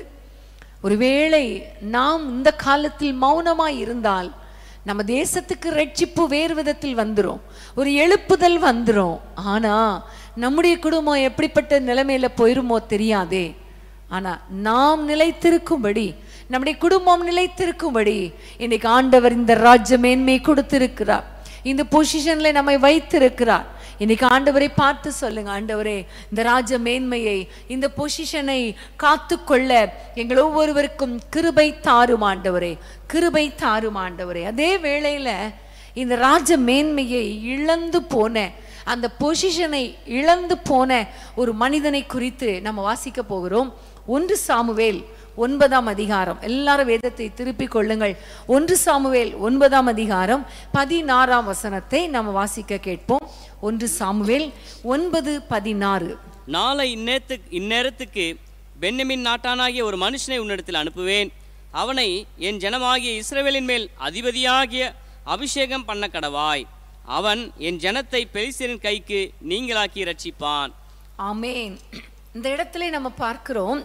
S1: ஒருவேளை நாம் இந்த காலத்தில் மௌனமாய் இருந்தால் நம்ம தேசத்துக்கு ரட்சிப்பு வேறு விதத்தில் வந்துரும், ஒரு எழுப்புதல் வந்துரும். ஆனா நம்முடைய குடும்பம் எப்படிப்பட்ட நிலைமையில போயிருமோ தெரியாதே. ஆனா நாம் நிலைத்திருக்கும்படி, நம்முடைய குடும்பம் நிலைத்திருக்கும்படி இன்னைக்கு ஆண்டவர் இந்த ராஜ்ய மேன்மை கொடுத்திருக்கிறார், இந்த பொசிஷன்ல நம்மை வைத்திருக்கிறார். இன்னைக்கு ஆண்டவரை பார்த்து சொல்லுங்க, ஆண்டவரே இந்த ராஜ மேன்மையை, இந்த பொசிஷனை காத்து கொள்ள எங்கள் ஒவ்வொருவருக்கும் கிருபை தாரும் ஆண்டவரே, கிருபை தாரும் ஆண்டவரே. அதே வேளையில இந்த ராஜ மேன்மையை இழந்து போன, அந்த பொசிஷனை இழந்து போன ஒரு மனிதனை குறித்து நம்ம வாசிக்க போகிறோம். ஒன்று சாமுவேல் ஒன்பதாம் அதிகாரம். எல்லாரும் வேதத்தை திருப்பிக் கொள்ளுங்கள். ஒன்று சாமுவேல் ஒன்பதாம் அதிகாரம் பதினாறாம் வசனத்தை நம்ம வாசிக்க கேட்போம். ஒன்று சாமுவேல் ஒன்பது பதினாறு.
S2: நாளை இந்நேரத்துக்கு இந்நேரத்துக்கு பென்யமீன் நாட்டானாகிய ஒரு மனுஷனை உன்னிடத்தில் அனுப்புவேன், அவனை என் ஜனமாகிய இஸ்ரவேலின் மேல் அதிபதியாகிய அபிஷேகம் பண்ண கடவாய், அவன் என் ஜனத்தை பெலிஸ்தரின் கைக்கு நீங்களாக்கி ரட்சிப்பான்.
S1: ஆமேன். இந்த இடத்துல நம்ம பார்க்கிறோம்,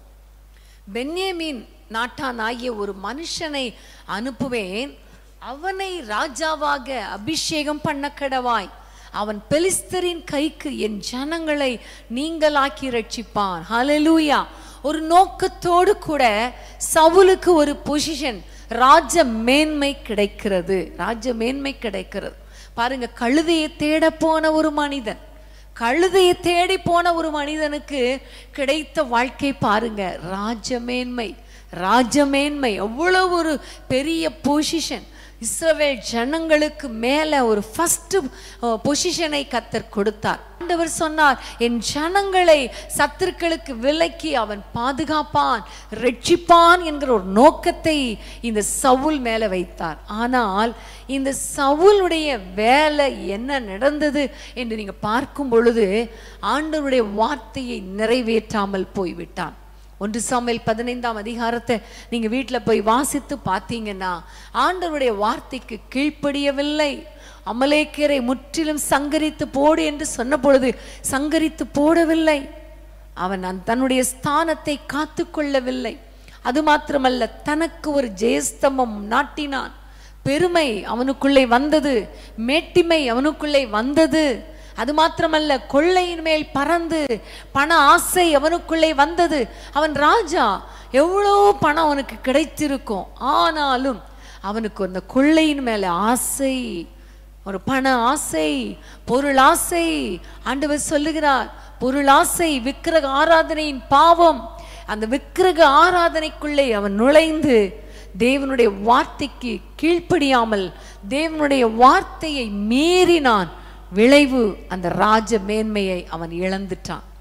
S1: பென்யமீன் நாட்டானாகிய ஒரு மனுஷனை அனுப்புவேன், அவனை ராஜாவாக அபிஷேகம் பண்ண கடவாய், அவன் பெலிஸ்தரின் கைக்கு என் ஜனங்களை நீங்களாக்கி ரட்சிப்பான். ஹல்லேலூயா. ஒரு நோக்கத்தோடு கூட சவுலுக்கு ஒரு பொசிஷன், ராஜ மேன்மை கிடைக்கிறது, ராஜ மேன்மை கிடைக்கிறது. பாருங்க, கழுதையை தேட போன ஒரு மனிதன், கழுதையை தேடி போன ஒரு மனிதனுக்கு கிடைத்த வாழ்க்கை பாருங்க, ராஜமேன்மை, ராஜமேன்மை. அவ்வளவு ஒரு பெரிய பொசிஷன். இஸ்ரவேல் ஜனங்களுக்கு மேல ஒரு ஃபர்ஸ்ட் பொசிஷனை கர்த்தர் கொடுத்தார். ஆண்டவர் சொன்னார், என் ஜனங்களை சத்துருக்களுக்கு விலக்கி அவன் பாதுகாப்பான், ரட்சிப்பான் என்கிற ஒரு நோக்கத்தை இந்த சவுல் மேல வைத்தார். ஆனால் இந்த சவுலுடைய வேலை என்ன நடந்தது என்று நீங்க பார்க்கும் பொழுது, ஆண்டவருடைய வார்த்தையை நிறைவேற்றாமல் போய்விட்டான். ஒன்று சாமுவேல் பதினைந்தாம் அதிகாரத்தை நீங்க வீட்டுல போய் வாசித்து பார்த்தீங்கன்னா, ஆண்டவருடைய வார்த்தைக்கு கீழ்ப்படியவில்லை. அமலேக்கியரை முற்றிலும் சங்கரித்து போடு என்று சொன்ன பொழுது சங்கரித்து போடவில்லை. அவன் தன்னுடைய ஸ்தானத்தை காத்து கொள்ளவில்லை. அது மாத்திரமல்ல, தனக்கு ஒரு ஜெயஸ்தம்பம் நாட்டினான். பெருமை அவனுக்குள்ளே வந்தது, மேட்டிமை அவனுக்குள்ளே வந்தது. அது மாத்திரமல்ல, கொள்ளையின் மேல் பறந்து பண ஆசை அவனுக்குள்ளே வந்தது. அவன் ராஜா, எவ்வளோ பணம் அவனுக்கு கிடைத்திருக்கும், ஆனாலும் அவனுக்கு அந்த கொள்ளையின் மேல ஆசை, ஒரு பண ஆசை, பொருள் ஆசை. ஆண்டவர் சொல்லுகிறார், பொருள் ஆசை விக்கிரக ஆராதனையின் பாவம். அந்த விக்கிரக ஆராதனைக்குள்ளே அவன் நுழைந்து தேவனுடைய வார்த்தைக்கு கீழ்ப்படியாமல் தேவனுடைய வார்த்தையை மீறினான். விளைவு, அந்த ராஜ மேன்மையை அவன் இழந்துட்டான்.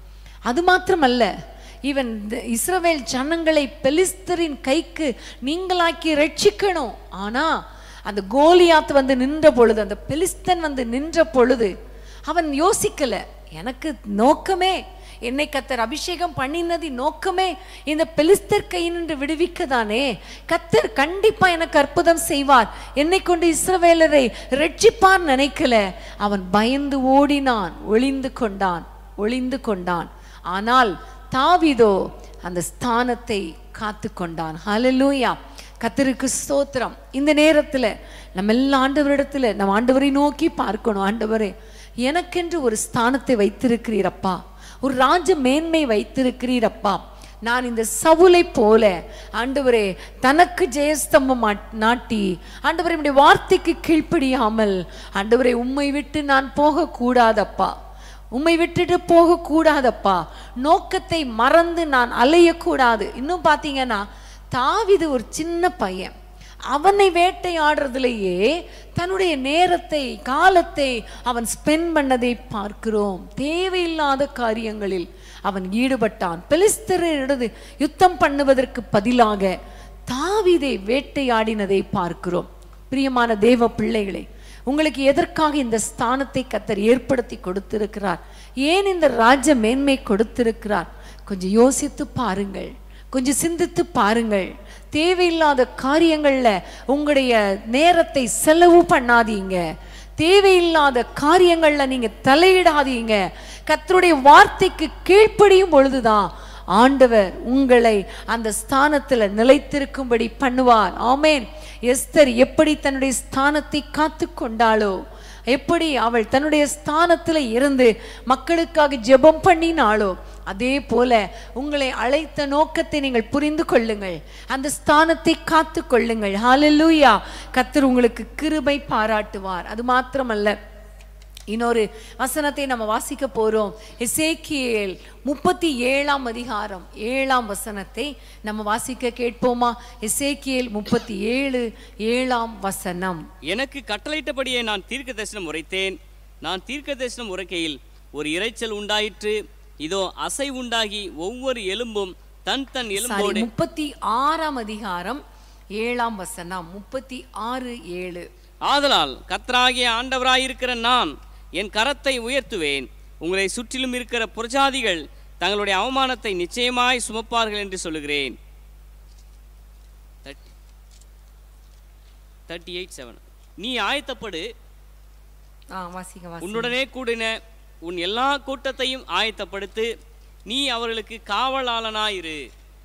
S1: அது மாத்திரமல்ல, இவன் இஸ்ரவேல் ஜனங்களை பெலிஸ்தரின் கைக்கு நீங்களாக்கி ரட்சிக்கணும். ஆனா அந்த கோலியாத் வந்து நின்ற பொழுது, அந்த பெலிஸ்தன் வந்து நின்ற பொழுது அவன் யோசிக்கல, எனக்கு நோக்கமே என்னை கத்தர் அபிஷேகம் பண்ணினதின் நோக்கமே இந்த பெலிஸ்தர் கையினின்று விடுவிக்க தானே. கத்தர் கண்டிப்பா எனக்கு அற்புதம் செய்வார், என்னை கொண்டு இஸ்ரவேலரை ரட்சிப்பார் நினைக்கல. அவன் பயந்து ஓடினான், ஒளிந்து கொண்டான் ஒளிந்து கொண்டான் ஆனால் தாவீதோ அந்த ஸ்தானத்தை காத்து கொண்டான். ஹல்லேலூயா, கர்த்தருக்கு ஸ்தோத்திரம். இந்த நேரத்துல நம்ம எல்லா ஆண்டவரிடத்துல நம்ம ஆண்டவரை நோக்கி பார்க்கணும். ஆண்டவரே, எனக்கென்று ஒரு ஸ்தானத்தை வைத்திருக்கிறீரப்பா, ஒரு ராஜ மேன்மை வைத்திருக்கிறீரப்பா. நான் இந்த சவுலை போல ஆண்டவரே தனக்கு ஜெயஸ்தம்பம் நாட்டி ஆண்டவரே உம்முடைய வார்த்தைக்கு கீழ்ப்படியாமல் ஆண்டவரே உம்மை விட்டு நான் போக கூடாதப்பா, உம்மை விட்டுட்டு போக கூடாதப்பா, நோக்கத்தை மறந்து நான் அலையக்கூடாது. இன்னும் பார்த்தீங்கன்னா தாவீது ஒரு சின்ன பையன், அவனை வேட்டையாடுறதுலேயே தன்னுடைய நேரத்தை காலத்தை அவன் ஸ்பெண்ட் பண்ணதை பார்க்கிறோம். தேவையில்லாத காரியங்களில் அவன் ஈடுபட்டான். பெலிஸ்தரிடது யுத்தம் பண்ணுவதற்கு பதிலாக தாவீதை வேட்டையாடினதை பார்க்கிறோம். பிரியமான தேவ பிள்ளைகளே, உங்களுக்கு எதற்காக இந்த ஸ்தானத்தை கர்த்தர் ஏற்படுத்தி கொடுத்திருக்கிறார், ஏன் இந்த ராஜ மேன்மை கொடுத்திருக்கிறார், கொஞ்சம் யோசித்து பாருங்கள், கொஞ்சம் சிந்தித்து பாருங்கள். தேவையில்லாத காரியங்கள்ல உங்களுடைய நேரத்தை செலவு பண்ணாதீங்க, தேவையில்லாத காரியங்கள்ல நீங்க தலையிடாதீங்க. கர்த்தருடைய வார்த்தைக்கு கீழ்ப்படியும் பொழுதுதான் ஆண்டவர் உங்களை அந்த ஸ்தானத்துல நிலைத்திருக்கும்படி பண்ணுவார். ஆமேன். எஸ்தர் எப்படி தன்னுடைய ஸ்தானத்தை காத்து கொண்டாளோ, எப்படி அவள் தன்னுடைய ஸ்தானத்துல இருந்து மக்களுக்காக ஜெபம் பண்ணினாளோ, அதே போல உங்களை அழைத்த நோக்கத்தை நீங்கள் புரிந்து கொள்ளுங்கள், அந்த ஸ்தானத்தை காத்து கொள்ளுங்கள். ஹல்லேலூயா, கர்த்தர் உங்களுக்கு கிருபை பாராட்டுவார். அது மாத்திரமல்ல, இன்னொரு வசனத்தை நம்ம வாசிக்க போறோம். எசேக்கியேல் முப்பத்தி ஏழாம் அதிகாரம் ஏழாம் வசனத்தை நம்ம வாசிக்க கேட்போமா? எசேக்கியேல் முப்பத்தி ஏழு ஏழாம் வசனம்.
S2: எனக்கு கட்டளையிட்டபடியே நான் தீர்க்க தரிசனம் உரைத்தேன். நான் தீர்க்க தரிசனம் உரைக்கையில் ஒரு இரைச்சல் உண்டாயிற்று, இதோ அசை உண்டாகி ஒவ்வொரு எலும்பும் தன் தன் எலும்போடு.
S1: முப்பத்தி ஆறாம் அதிகாரம் ஏழாம் வசனம், முப்பத்தி ஆறு ஏழு.
S2: ஆதலால் கர்த்தராகிய ஆண்டவராயிருக்கிற நான் என் கரத்தை உயர்த்துவேன், உங்களை சுற்றிலும் இருக்கிற புரஜாதிகள் தங்களுடைய அவமானத்தை நிச்சயமாய் சுமப்பார்கள் என்று சொல்லுகிறேன். நீ ஆயத்தப்படு, உன்னுடனே கூடின உன் எல்லா கூட்டத்தையும் ஆயத்தப்படுத்து, நீ அவர்களுக்கு காவலாளனாயிரு.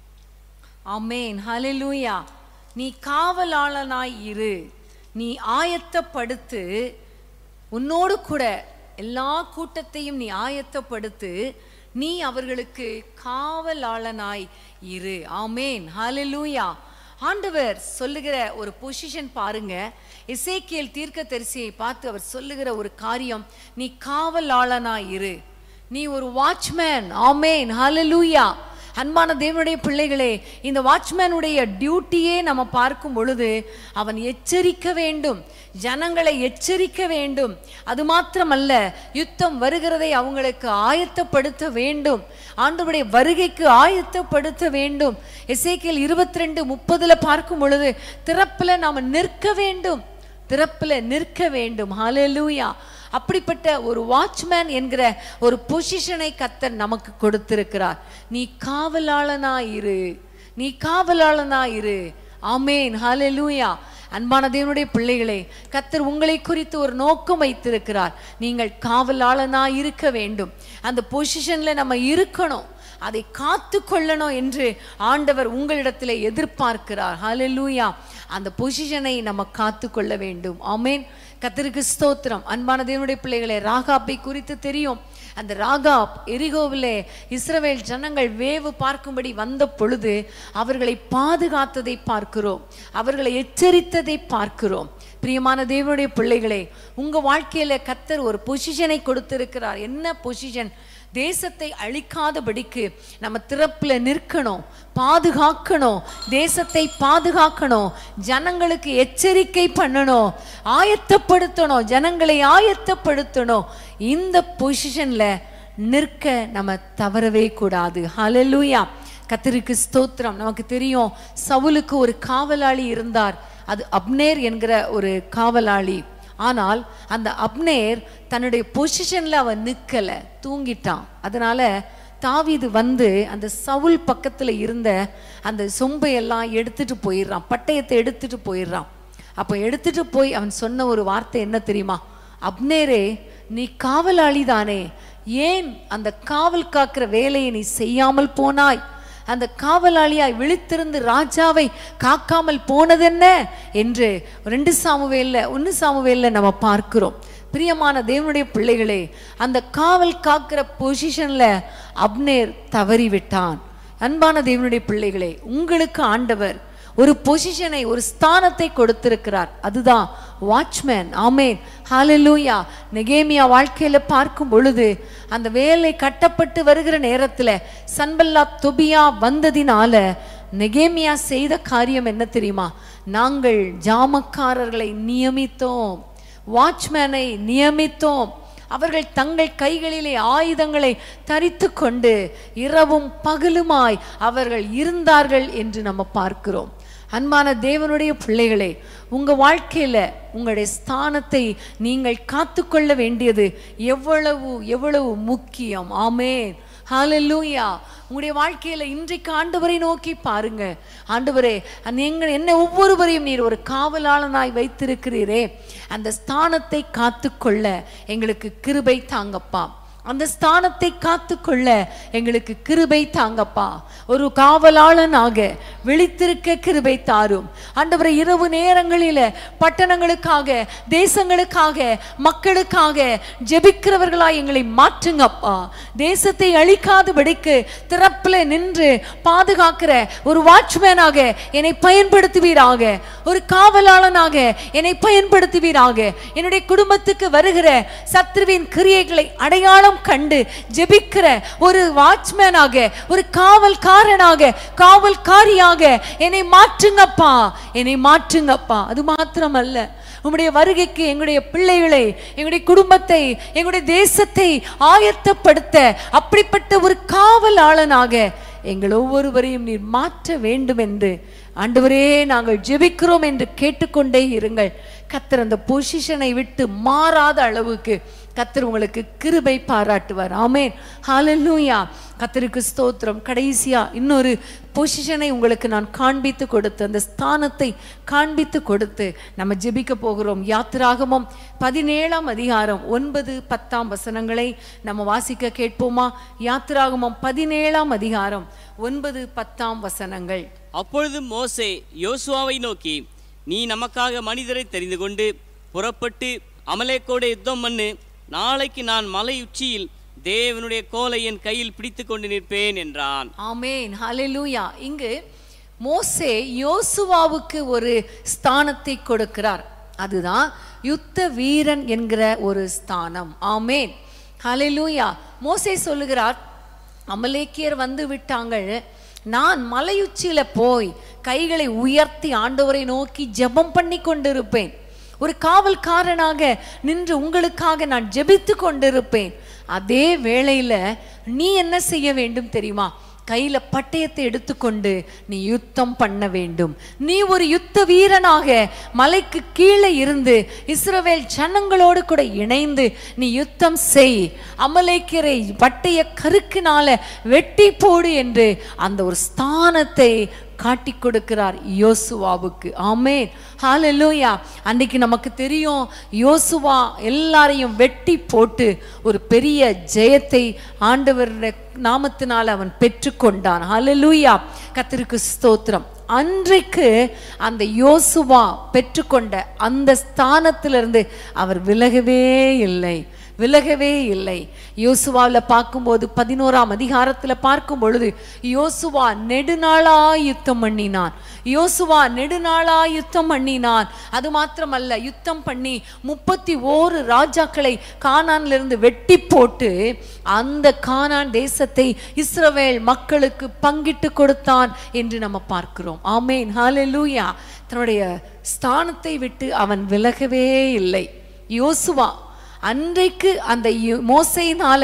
S1: ஆமென். ஹல்லேலூயா. நீ காவலாளனாய் இரு, நீ ஆயத்தப்படுத்து, உன்னோடு கூட எல்லா கூட்டத்தையும் நீ ஆயத்தப்படுத்து, நீ அவர்களுக்கு காவலாளனாய் இரு. ஆமென். ஹல்லேலூயா. ஆண்டவர் சொல்லுகிற ஒரு பொசிஷன் பாருங்க. எசேக்கியேல் தீர்க்கதரிசியை பார்த்து அவர் சொல்லுகிற ஒரு காரியம், நீ காவலாளனாய் இரு, நீ ஒரு வாட்ச்மேன். ஆமென். ஹல்லேலூயா. அன்பான தேவனுடைய பிள்ளைகளே, இந்த வாட்ச்மேனுடைய டியூட்டியே நம்ம பார்க்கும் பொழுது அவன் எச்சரிக்க வேண்டும், ஜனங்களை எச்சரிக்க வேண்டும். அது மாத்திரமல்ல, யுத்தம் வருகிறதை அவங்களுக்கு ஆயத்தப்படுத்த வேண்டும், ஆண்டவருடைய வருகைக்கு ஆயத்தப்படுத்த வேண்டும். எசேக்கியேல் இருபத்தி ரெண்டு முப்பதுல பார்க்கும் பொழுது திறப்புல நாம நிற்க வேண்டும், திறப்புல நிற்க வேண்டும். ஹல்லேலூயா. அப்படிப்பட்ட ஒரு வாட்ச்மேன் என்கிற ஒரு பொசிஷனை கர்த்தர் நமக்கு கொடுத்திருக்கிறார். நீ காவலாளனாயிரு, நீ காவலாளனாயிரு. ஆமென். ஹல்லேலூயா. அன்பான தேவனுடைய பிள்ளைகளே, கர்த்தர் உங்களை குறித்து ஒரு நோக்கம் வைத்திருக்கிறார். நீங்கள் காவலாளனாய் இருக்க வேண்டும், அந்த பொசிஷன்ல நம்ம இருக்கணும், அதை காத்து கொள்ளணும் என்று ஆண்டவர் உங்களிடத்தில் எதிர்பார்க்கிறார். ஹல்லேலூயா. அந்த பொசிஷனை நம்ம காத்து கொள்ள வேண்டும். ஆமென். கர்த்தருக்கு ஸ்தோத்திரம். அன்பான தேவனுடைய பிள்ளைகளே, ராகாப்பை குறித்து தெரியும். அந்த ராகாப் எரிகோவிலே இஸ்ரவேல் ஜனங்கள் வேவு பார்க்கும்படி வந்த பொழுது அவர்களை பாதுகாத்ததை பார்க்கிறோம், அவர்களை எச்சரித்ததை பார்க்கிறோம். பிரியமான தேவனுடைய பிள்ளைகளே, உங்க வாழ்க்கையில கர்த்தர் ஒரு பொசிஷனை கொடுத்திருக்கிறார். என்ன பொசிஷன்? தேசத்தை அழிக்காதபடிக்கு நம்ம திறப்புல நிற்கணும், பாதுகாக்கணும், தேசத்தை பாதுகாக்கணும், ஜனங்களுக்கு எச்சரிக்கை பண்ணணும், ஆயத்தப்படுத்தணும், ஜனங்களை ஆயத்தப்படுத்தணும். இந்த பொசிஷன்ல நிற்க நம்ம தவறவே கூடாது. ஹல்லேலூயா. கர்த்தருக்கு ஸ்தோத்திரம். நமக்கு தெரியும், சவுலுக்கு ஒரு காவலாளி இருந்தார். அது அப்னேர் என்கிற ஒரு காவலாளி. ஆனால் அந்த அப்னேர் தன்னுடைய பொசிஷன்ல அவன் நிற்கல, தூங்கிட்டான். அதனால தாவீது வந்து அந்த சவுல் பக்கத்துல இருந்த அந்த சொம்பையெல்லாம் எடுத்துட்டு போயிடுறான், பட்டயத்தை எடுத்துட்டு போயிடுறான். அப்போ எடுத்துட்டு போய் அவன் சொன்ன ஒரு வார்த்தை என்ன தெரியுமா? அப்னேரே, நீ காவலாளி தானே, ஏன் அந்த காவல் காக்கிற வேலையை நீ செய்யாமல் போனாய்? அந்த காவலாளியாய் விழித்திருந்து ராஜாவை காக்காமல் போனதென்ன என்று ரெண்டு சாமுவேல்ல ஒன்னு சாமுவேல்ல நம்ம பார்க்கிறோம். பிரியமான தேவனுடைய பிள்ளைகளே, அந்த காவல் காக்கிற பொசிஷன்ல அப்னேர் தவறி விட்டான். அன்பான தேவனுடைய பிள்ளைகளே, உங்களுக்கு ஆண்டவர் ஒரு பொசிஷனை, ஒரு ஸ்தானத்தை கொடுத்திருக்கிறார். அதுதான் வாட்ச்மேன். ஆமேன், ஹல்லேலூயா. நெகேமியா வாழ்க்கையில பார்க்கும் பொழுது அந்த வேலை கட்டப்பட்டு வருகிற நேரத்துல சன்பல்லாத் தொபியா வந்ததினால நெகேமியா செய்த காரியம் என்ன தெரியுமா? நாங்கள் ஜாமக்காரர்களை நியமித்தோம், வாட்ச்மேனை நியமித்தோம். அவர்கள் தங்கள் கைகளிலே ஆயுதங்களை தரித்து கொண்டு இரவும் பகலுமாய் அவர்கள் இருந்தார்கள் என்று நம்ம பார்க்கிறோம். அன்பான தேவனுடைய பிள்ளைகளே, உங்க வாழ்க்கையில உங்களுடைய ஸ்தானத்தை நீங்கள் காத்துக்கொள்ள வேண்டியது எவ்வளவு எவ்வளவு முக்கியம். ஆமென், ஹல்லேலூயா. உங்களுடைய வாழ்க்கையில இன்றைக்கு ஆண்டவரை நோக்கி பாருங்க. ஆண்டவரே, நீங்கள் என்ன ஒவ்வொருவரையும் நீர் ஒரு காவலாளனாய் வைத்திருக்கிறீரே, அந்த ஸ்தானத்தை காத்துக்கொள்ள எங்களுக்கு கிருபை தாங்கப்பா. அந்த ஸ்தானத்தை காத்துக்கொள்ள எங்களுக்கு கிருபை தாங்கப்பா. ஒரு காவலாளனாக விழித்திருக்க கிருபை தாரும் ஆண்டவரே. இரவு நேரங்களில பட்டணங்களுக்காக, தேசங்களுக்காக, மக்களுக்காக ஜெபிக்கிறவர்களாய் எங்களை மாற்றுங்கப்பா. தேசத்தை அழிக்காதபடிக்கு திறப்பில் நின்று பாதுகாக்கிற ஒரு வாட்ச்மேனாக என்னை பயன்படுத்துவீராக. ஒரு காவலாளனாக என்னை பயன்படுத்துவீராக. என்னுடைய குடும்பத்துக்கு வருகிற சத்ருவின் கிரியைகளை அடையாளம் கண்டு ஜெபிக்கிற ஒரு வாட்ச்மேனாக, ஒரு காவல்காரனாக, காவல்காரியாக என்னை மாற்றுங்கப்பா, என்னை மாற்றுங்கப்பா. அது மாத்திரமல்ல, உம்முடைய வருகைக்கு எங்களுடைய பிள்ளைகளை, எங்களுடைய குடும்பத்தை, எங்களுடைய தேசத்தை ஆயத்தப்படுத்த அப்படிப்பட்ட ஒரு காவலாளனாக எங்கள் ஒவ்வொருவரையும் நீர் மாற்ற வேண்டும் என்று ஆண்டவரே நாங்கள் ஜெபிக்கிறோம் என்று கேட்டுக்கொண்டே இருங்கள். கர்த்தர் அந்த பொசிஷனை விட்டு மாறாத அளவுக்கு கர்த்தர் உங்களுக்கு கிருபை பாராட்டுவார். ஆமென், ஹல்லேலூயா. கர்த்தருக்கு ஸ்தோத்திரம். கடைசியா இன்னொரு பொசிஷனை உங்களுக்கு நான் காண்பித்து கொடுத்து, அந்த ஸ்தானத்தை காண்பித்து கொடுத்து நம்ம ஜெபிக்க போகிறோம். யாத்திராகமம் பதினேழாம் அதிகாரம் ஒன்பது பத்தாம் வசனங்களை நம்ம வாசிக்க கேட்போமா? யாத்திராகமம் பதினேழாம் அதிகாரம் ஒன்பது பத்தாம் வசனங்கள்.
S2: அப்பொழுது மோசே யோசுவாவை நோக்கி, நீ நமக்காக மனிதரை தெரிந்து கொண்டு புறப்பட்டு அமலேக்கோடு யுத்தம் பண்ணு. நாளைக்கு நான் மலை உச்சியில் தேவனுடைய கோலை என் கையில் பிடித்து கொண்டு நிற்பேன் என்றான்.
S1: ஆமென், ஹல்லேலூயா. இங்கு மோசே யோசுவாவுக்கு ஒரு ஸ்தானத்தை கொடுக்கிறார். அதுதான் யுத்த வீரன் என்கிற ஒரு ஸ்தானம். ஆமென், ஹல்லேலூயா. மோசே சொல்லுகிறார், அமலேக்கியர் வந்து விட்டாங்கள், நான் மலையுச்சியில போய் கைகளை உயர்த்தி ஆண்டவரை நோக்கி ஜெபம் பண்ணி கொண்டிருப்பேன். ஒரு காவல்காரனாக நின்று உங்களுக்காக நான் ஜெபித்து கொண்டிருப்பேன். அதே வேளையில நீ என்ன செய்ய வேண்டும் தெரியுமா? கையில பட்டயத்தை எடுத்துக்கொண்டு நீ யுத்தம் பண்ண வேண்டும். நீ ஒரு யுத்த வீரனாக மலைக்கு கீழே இருந்து இஸ்ரவேல் ஜனங்களோடு கூட இணைந்து நீ யுத்தம் செய். அமலேக்கியரை பட்டய கருக்கினால வெட்டி போடு என்று அந்த ஒரு ஸ்தானத்தை காட்டி கொடுக்கிறார் யோசுவாவுக்கு. ஆமென், ஹல்லேலூயா. அன்றைக்கு நமக்கு தெரியும், யோசுவா எல்லாரையும் வெட்டி போட்டு ஒரு பெரிய ஜெயத்தை ஆண்டவருடைய நாமத்தினால் அவன் பெற்றுக்கொண்டான். ஹல்லேலூயா, கர்த்தருக்கு ஸ்தோத்திரம். அன்றைக்கு அந்த யோசுவா பெற்றுக்கொண்ட அந்த ஸ்தானத்திலிருந்து அவர் விலகவே இல்லை, விலகவே இல்லை. யோசுவாவில் பார்க்கும்போது பதினோராம் அதிகாரத்தில் பார்க்கும் பொழுது யோசுவா நெடுநாளா யுத்தம் பண்ணினான். யோசுவா நெடுநாளா யுத்தம் பண்ணினான். அது மாத்திரமல்ல, யுத்தம் பண்ணி முப்பத்தி ஓரு ராஜாக்களை கானானிலிருந்து வெட்டி போட்டு அந்த கானான் தேசத்தை இஸ்ரவேல் மக்களுக்கு பங்கிட்டு கொடுத்தான் என்று நம்ம பார்க்கிறோம். ஆமென், ஹல்லேலூயா. தன்னுடைய ஸ்தானத்தை விட்டு அவன் விலகவே இல்லை. யோசுவா அன்றைக்கு அந்த மோசையினால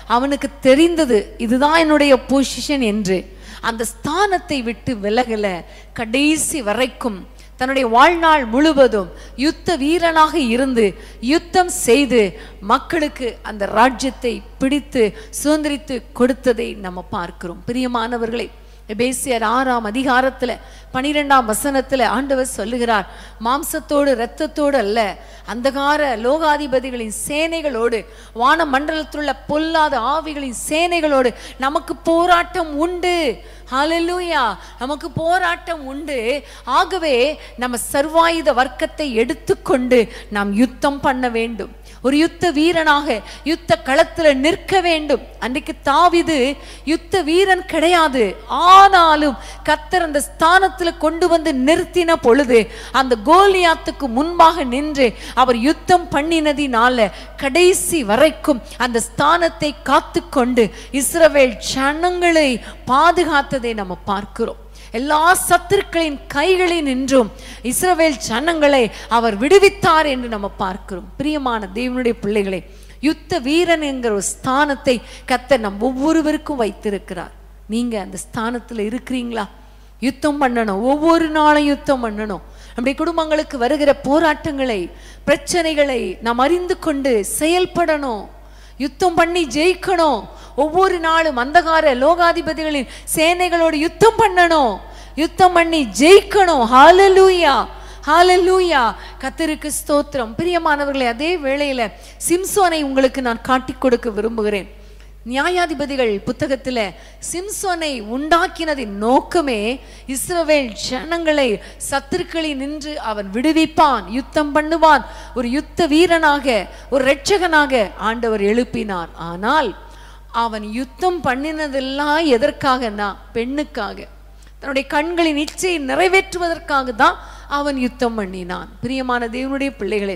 S1: அவனுக்கு தெரிந்தது இதுதான் என்னுடைய பொசிஷன் என்று. அந்த ஸ்தானத்தை விட்டு விலகல. கடைசி வரைக்கும் தன்னுடைய வாழ்நாள் முழுவதும் யுத்த வீரனாக இருந்து யுத்தம் செய்து மக்களுக்கு அந்த ராஜ்யத்தை பிடித்து சுதந்திரித்து கொடுத்ததை நம்ம பார்க்கிறோம். பிரியமானவர்களே, எபேசியர் ஆறாம் அதிகாரத்துல பனிரெண்டாம் வசனத்துல ஆண்டவர் சொல்லுகிறார், மாம்சத்தோடு இரத்தத்தோடு அல்ல, அந்தகார லோகாதிபதிகளின் சேனைகளோடு, வான மண்டலத்திலுள்ள பொல்லாத ஆவிகளின் சேனைகளோடு நமக்கு போராட்டம் உண்டு. ஹல்லேலூயா, நமக்கு போராட்டம் உண்டு. ஆகவே நம்ம சர்வாயுத வர்க்கத்தை எடுத்துக்கொண்டு நாம் யுத்தம் பண்ண வேண்டும். ஒரு யுத்த வீரனாக யுத்த களத்துல நிற்க வேண்டும். அன்றைக்கு தாவீது யுத்த வீரன் கிடையாது. ஆனாலும் கர்த்தர் அந்த ஸ்தானத்துல கொண்டு வந்து நிறுத்தின பொழுது அந்த கோலியாத்துக்கு முன்பாக நின்று அவர் யுத்தம் பண்ணினதினால கடைசி வரைக்கும் அந்த ஸ்தானத்தை காத்து கொண்டு இஸ்ரவேல் ஜனங்களை பாதுகாத்ததை நம்ம பார்க்கிறோம். எல்லா சத்துருக்களின் கைகளில் நின்றும் இஸ்ரவேல் ஜனங்களை அவர் விடுவித்தார் என்று நம்ம பார்க்கிறோம். பிரியமான தேவனுடைய பிள்ளைகளே, யுத்த வீரன் என்கிற ஒரு ஸ்தானத்தை கர்த்தர் நம் ஒவ்வொருவருக்கும் வைத்திருக்கிறார். நீங்க அந்த ஸ்தானத்துல இருக்கிறீங்களா? யுத்தம் பண்ணணும், ஒவ்வொரு நாளும் யுத்தம் பண்ணணும். நம்முடைய குடும்பங்களுக்கு வருகிற போராட்டங்களை, பிரச்சனைகளை நாம் அறிந்து கொண்டு செயல்படணும். யுத்தம் பண்ணி ஜெயிக்கணும். ஒவ்வொரு நாளும் அந்தகார லோகாதிபதிகளின் சேனைகளோடு யுத்தம் பண்ணணும், யுத்தம் பண்ணி ஜெயிக்கணும். ஹல்லேலூயா, ஹல்லேலூயா, கர்த்தருக்கு ஸ்தோத்திரம். பிரியமானவர்களே, அதே வேளையில சிம்சோனை உங்களுக்கு நான் காட்டிக் கொடுக்க விரும்புகிறேன். நியாயாதிபதிகள் புத்தகத்துல சிம்சோனை உண்டாக்கினதின் நோக்கமே இஸ்ரவேல் ஜனங்களை சத்துருக்களில் நின்று அவன் விடுவிப்பான், யுத்தம் பண்ணுவான், ஒரு யுத்த வீரனாக, ஒரு இரட்சகனாக ஆண்டவர் எழுப்பினார். ஆனால் அவன் யுத்தம் பண்ணினதெல்லாம் எதற்காகனா? பெண்ணுக்காக, தன்னுடைய கண்களின் இச்சையை நிறைவேற்றுவதற்காக தான் அவன் யுத்தம் பண்ணினான். பிரியமான தேவனுடைய பிள்ளைகளே,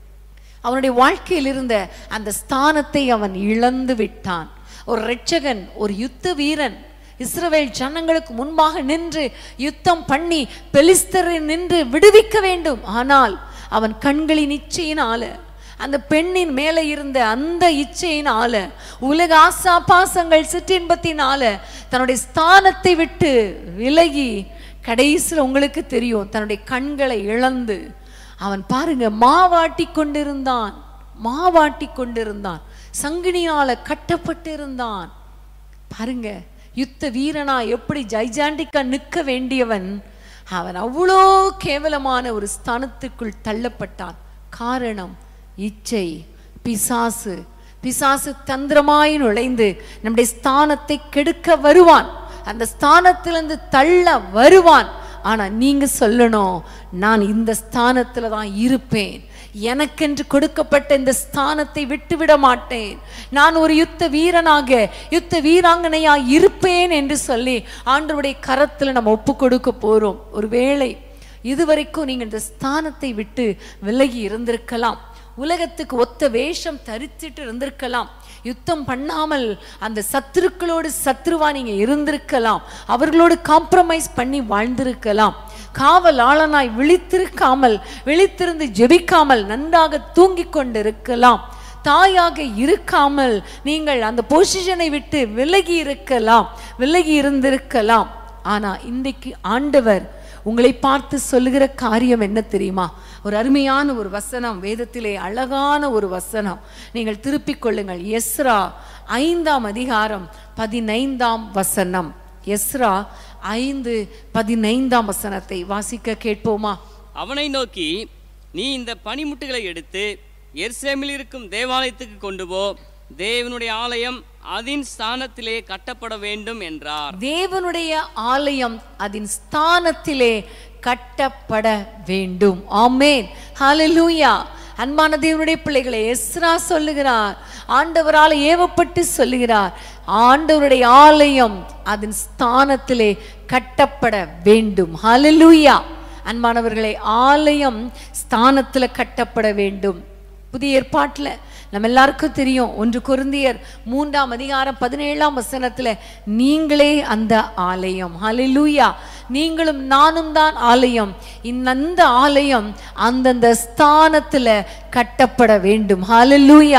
S1: அவனுடைய வாழ்க்கையில் இருந்த அந்த ஸ்தானத்தை அவன் இழந்து விட்டான். ஒரு இரட்சகன், ஒரு யுத்த வீரன் இஸ்ரவேல் ஜனங்களுக்கு முன்பாக நின்று யுத்தம் பண்ணி பெலிஸ்தரை நின்று விடுவிக்க வேண்டும். ஆனால் அவன் கண்களின் இச்சையினால, அந்த பெண்ணின் மேலே இருந்த அந்த இச்சையினால, உலக ஆசா பாசங்கள் சிற்றின்பத்தினால தன்னுடைய ஸ்தானத்தை விட்டு விலகி கடைசியில் உங்களுக்கு தெரியும் தன்னுடைய கண்களை இழந்து அவன் பாருங்க மாவாட்டி கொண்டிருந்தான், மாவாட்டி கொண்டிருந்தான், சங்கினியால கட்டப்பட்டு இருந்தான். பாருங்க, யுத்த வீரனா எப்படி ஜைஜாண்டிக்கா நிற்க வேண்டியவன் அவன் அவ்வளோ கேவலமான ஒரு ஸ்தானத்துக்குள் தள்ளப்பட்டான். காரணம் இச்சை, பிசாசு. பிசாசு தந்திரமாய் நுழைந்து நம்முடைய ஸ்தானத்தை கெடுக்க வருவான், அந்த ஸ்தானத்திலிருந்து தள்ள வருவான். ஆனா நீங்க சொல்லணும், நான் இந்த ஸ்தானத்துல தான் இருப்பேன், எனக்கென்று கொடுக்கப்பட்ட இந்த ஸ்தானத்தை விட்டுவிட மாட்டேன், நான் ஒரு யுத்த வீரனாக யுத்த வீராங்கனையா இருப்பேன் என்று சொல்லி ஆண்டவருடைய கரத்துல நம்ம ஒப்பு கொடுக்க போறோம். ஒருவேளை இதுவரைக்கும் நீங்க இந்த ஸ்தானத்தை விட்டு விலகி இருந்திருக்கலாம், உலகத்துக்கு ஒத்த வேஷம் தரிச்சிட்டு இருந்திருக்கலாம், யுத்தம் பண்ணாமல் அந்த சத்துருக்களோடு சத்ருவா நீங்க இருந்திருக்கலாம், அவர்களோடு காம்ப்ரமைஸ் பண்ணி வாழ்ந்திருக்கலாம், காவலாளனாய் விழித்திருக்காமல், விழித்திருந்து ஜெபிக்காமல் நன்றாக தூங்கி கொண்டிருக்கலாம், தாயாக இருக்காமல் நீங்கள் அந்த பொசிஷனை விட்டு விலகி இருக்கலாம், விலகி இருந்திருக்கலாம். ஆனா இன்றைக்கு ஆண்டவர் உங்களை பார்த்து சொல்லுகிற காரியம் என்ன தெரியுமா? ஒரு அருமையான ஒரு வசனம், வேதத்திலே அழகான ஒரு வசனம், நீங்கள் திருப்பிக் கொள்ளுங்கள். எஸ்ரா ஐந்தாம் அதிகாரம் பதினைந்தாம் வசனம். எஸ்ரா ஐந்து பதினைந்தாம் வசனத்தை வாசிக்க கேட்போமா?
S2: அவனை நோக்கி, நீ இந்த பனிமுட்டுகளை எடுத்து எருசலேமில் இருக்கும் தேவாலயத்துக்கு கொண்டு போ, தேவனுடைய ஆலயம் அதன் ஸ்தானத்திலே கட்டப்பட வேண்டும் என்றார். தேவனுடைய ஆலயம் அதன் ஸ்தானத்திலே கட்டப்பட வேண்டும். ஆமென், ஹல்லேலூயா. அன்பான தேவனுடைய பிள்ளைகளை, எஸ்ரா சொல்லுகிறார், ஆண்டவரால் ஏவப்பட்டு சொல்லுகிறார், ஆண்டவருடைய ஆலயம் அதன் ஸ்தானத்திலே கட்டப்பட வேண்டும். ஹல்லேலூயா. அன்பானவர்களே, ஆலயம் ஸ்தானத்துல கட்டப்பட வேண்டும். புதிய ஏற்பாட்டுல நம்ம எல்லாருக்கும் தெரியும், ஒன்று கொரிந்தியர் மூன்றாம் அதிகாரம் பதினேழாம் வசனத்துல நீங்களே அந்த ஆலயம். ஹல்லேலூயா. நீங்களும் நானும் தான் ஆலயம். இந்த ஆலயம் அந்தந்த ஸ்தானத்துல கட்டப்பட வேண்டும். ஹல்லேலூயா.